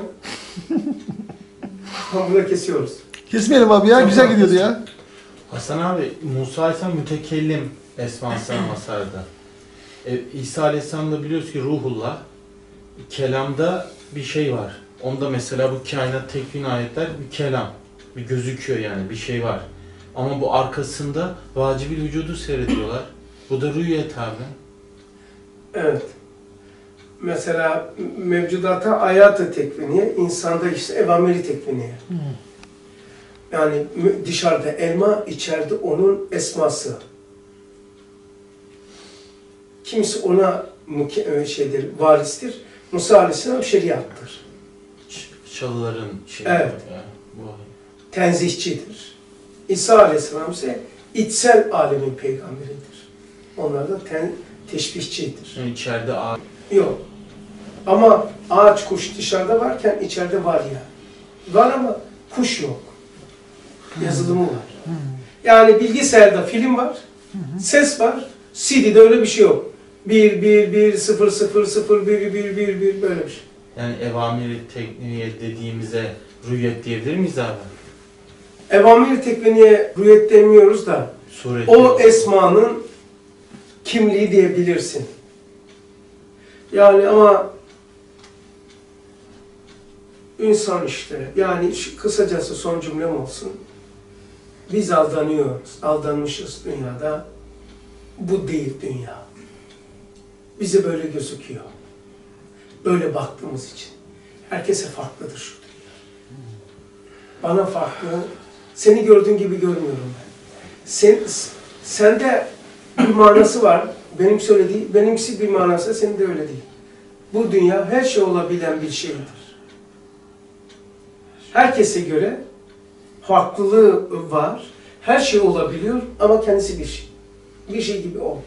Tam burada kesiyoruz. Kesmeyelim abi ya, güzel gidiyordu ya. Hasan abi, Musa Aleyhisselam mütekellim esmasına masarda. E, İsa Aleyhisselam da biliyoruz ki ruhullah. Kelamda bir şey var. Onda mesela bu kainat tekvin ayetler bir kelam. Bir gözüküyor yani bir şey var. Ama bu arkasında vacibil vücudu seyrediyorlar. Bu da rüyet abi. Evet. Mesela mevcudata hayat-ı tekviniye, insanda işte evamiri tekviniye. Hmm. Yani dışarıda elma, içeride onun esması. Kimisi ona şeydir, varistir. Musa Aleyhisselam şeriattır. Çalıların şeyi. Evet. Ya, bu. Tenzihçidir. İsa Aleyhisselam ise içsel alemin peygamberidir. Onlar da ten, teşbihçidir. Yani içeride ağaç. Yok. Ama ağaç, kuş dışarıda varken içeride var ya. Var ama kuş yok. Yazılımı var. Yani bilgisayarda film var, ses var, C D'de öyle bir şey yok. bir, bir, bir, sıfır, sıfır, sıfır, bir, bir, bir, bir, böyle bir şey. Yani evamiri tekniğe dediğimize rüyet diyebilir miyiz abi? Evamir tekviniye rüyet demiyoruz da Sureti o yok. esmanın kimliği diyebilirsin. Yani ama insan işte, yani şu, kısacası son cümlem olsun. Biz aldanıyoruz, aldanmışız dünyada. Bu değil dünya. Bize böyle gözüküyor. Böyle baktığımız için. Herkese farklıdır şu dünya. Bana farklı, seni gördüğün gibi görmüyorum ben. Sen, Sende bir manası var. Benim söylediğim, benimkisi bir manası, senin de öyle değil. Bu dünya her şey olabilen bir şeydir. Herkese göre farklılığı var. Her şey olabiliyor ama kendisi bir şey. Bir şey gibi olmuş.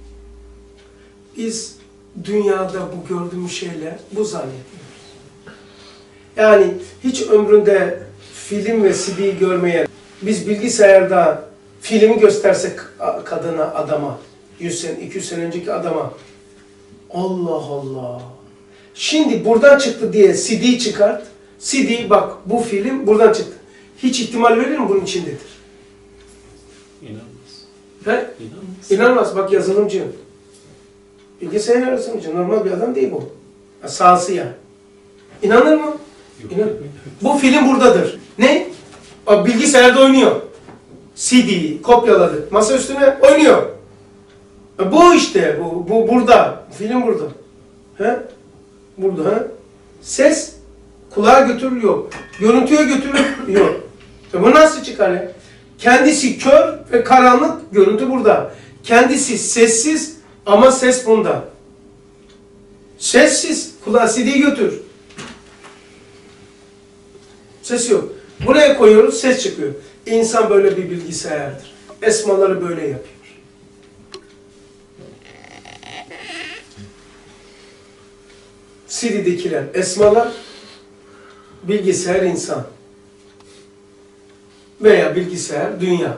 Biz dünyada bu gördüğümüz şeyler bu zannediyoruz. Yani hiç ömründe film ve C D görmeyen, biz bilgisayarda filmi göstersek kadına, adama, yüz sene, iki yüz sene önceki adama, Allah Allah. Şimdi buradan çıktı diye C D çıkart. C D bak bu film buradan çıktı. Hiç ihtimal verir mi bunun içindedir? İnanmaz. He? İnanmaz. İnanmaz. Bak yazılımcı. Bilgisayar yazılımcı. Normal bir adam değil bu. Sahası yani. İnanır mı? Yok. İnan. Bu film buradadır. Ne? O bilgisayarda oynuyor. C D'yi kopyaladı. Masa üstüne oynuyor. Bu işte. Bu, bu burada. Film burada. He? Burada. He? Ses kulağa götürülüyor. Görüntüye götürülüyor. E bu nasıl çıkar ya? Kendisi kör ve karanlık, görüntü burada. Kendisi sessiz ama ses bunda. Sessiz, kulağa C D'yi götür. Ses yok. Buraya koyuyoruz, ses çıkıyor. İnsan böyle bir bilgisayardır. Esmaları böyle yapıyor. C D'dekiler esmalar, bilgisayar insan. Veya bilgisayar dünya.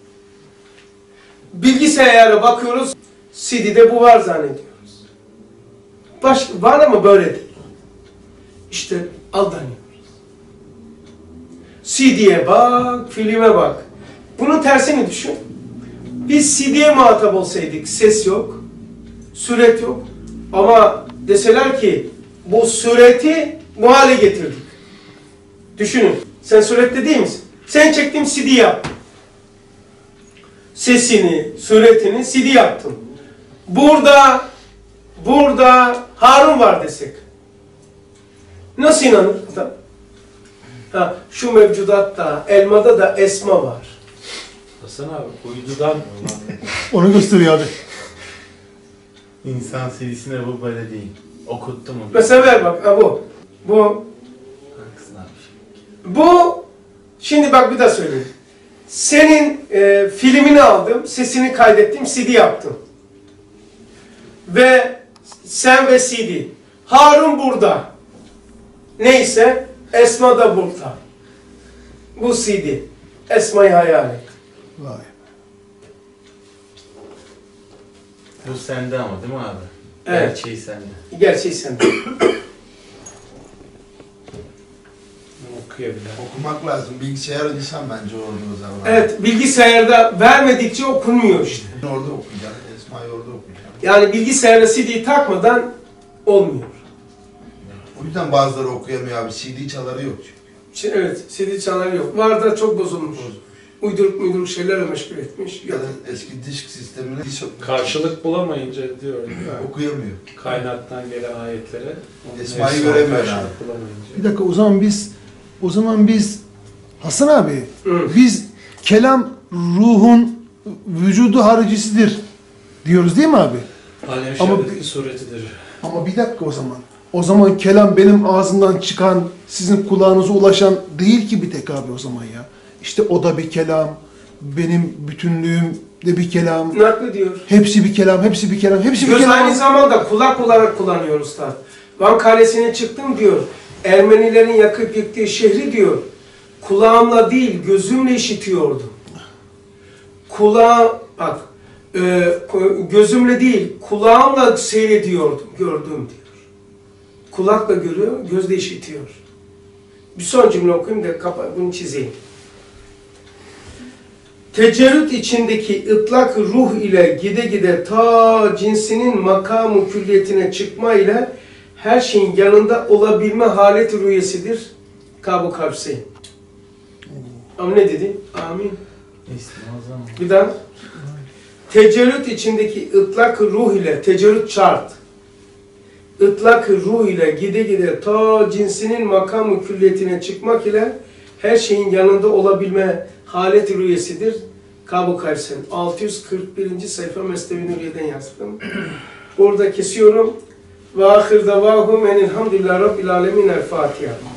Bilgisayara bakıyoruz, C D'de bu var zannediyoruz. Baş, var ama böyle değil. İşte aldanıyoruz. C D'ye bak, filme bak. Bunun tersini düşün. Biz C D'ye muhatap olsaydık, ses yok, süret yok. Ama deseler ki, bu sureti bu hale getirdik. Düşünün, sen surette değil misin? Sen çektim C D yap. Sesini, suretini C D yaptın. Burada, burada Harun var desek. Nasıl inanır adam? Ha, şu mevcudatta, elmada da esma var. Hasan abi uydudan Onu gösteriyor abi. İnsan serisine bu böyle değil. Okuttu mu? Mesela ver bak, ha bu. Bu, Haklısın abi. bu, şimdi bak bir daha söyleyeyim. Senin e, filmini aldım, sesini kaydettim, C D yaptım. Ve sen ve C D. Harun burada. Neyse, Esma da burada. Bu C D. Esma'yı hayal et. Vay. Bu sende ama değil mi abi? Evet. Gerçeği sende. Gerçeği sende. okuyabilir. Okumak lazım. Bilgisayar insan bence orada o zaman. Evet, bilgisayarda vermedikçe okunmuyor işte. Orada okuyacaksın. Esma'yı orada okuyacaksın. Yani bilgisayarda C D'yi takmadan olmuyor. O yüzden bazıları okuyamıyor abi. C D çaları yok çünkü. Şimdi, evet, C D çanağı yok. Var da çok bozulmuş. Uyduruk uyduruk şeylerle meşgul etmiş. Ya Yok. da eski disk sistemine hiç Karşılık bulamayınca diyor değil mi? okuyamıyor. Kaynaktan gelen ayetlere. onun Esma'yı hepsine göremiyor karşılık abi. bulamayınca. Bir dakika o zaman biz o zaman biz Hasan abi Hı. biz kelam ruhun vücudu haricisidir diyoruz değil mi abi? Alem Ama- şehadet suretidir. Ama bir dakika o zaman. O zaman kelam benim ağzımdan çıkan, sizin kulağınıza ulaşan değil ki bir tek abi o zaman ya. İşte o da bir kelam, benim bütünlüğüm de bir kelam. Naklediyor. Hepsi bir kelam, hepsi bir kelam, hepsi bir Göz kelam. aynı zamanda kulak olarak kullanıyor usta. Van Kalesi'ne çıktım diyor. Ermenilerin yakıp yıktığı şehri diyor. Kulağımla değil, gözümle işitiyordum. Kulağı, bak, e, gözümle değil, kulağımla seyrediyordum, gördüm diyor. Kulakla görüyor, gözle işitiyor. Bir son cümle okuyayım da kapa, bunu çizeyim. Tecerrüt içindeki ıtlak ruh ile gide gide ta cinsinin makamı külliyetine çıkma ile her şeyin yanında olabilme haleti rüyesidir. Kabu Kavseyn. Ama ne dedi? Amin. İsmi o zaman. Bir daha. Tecerrüt içindeki ıtlak ruh ile, tecerrüt şart. Itlak ruh ile gide gide ta cinsinin makamı külliyetine çıkmak ile her şeyin yanında olabilme haleti rüyesidir. Kabu Kavsen. altı yüz kırk birinci sayfa Mesnevi Nuriye'den yazdım. Orada kesiyorum. Ve ahir davahum enilhamdülillah rabbil alemin el Fatiha.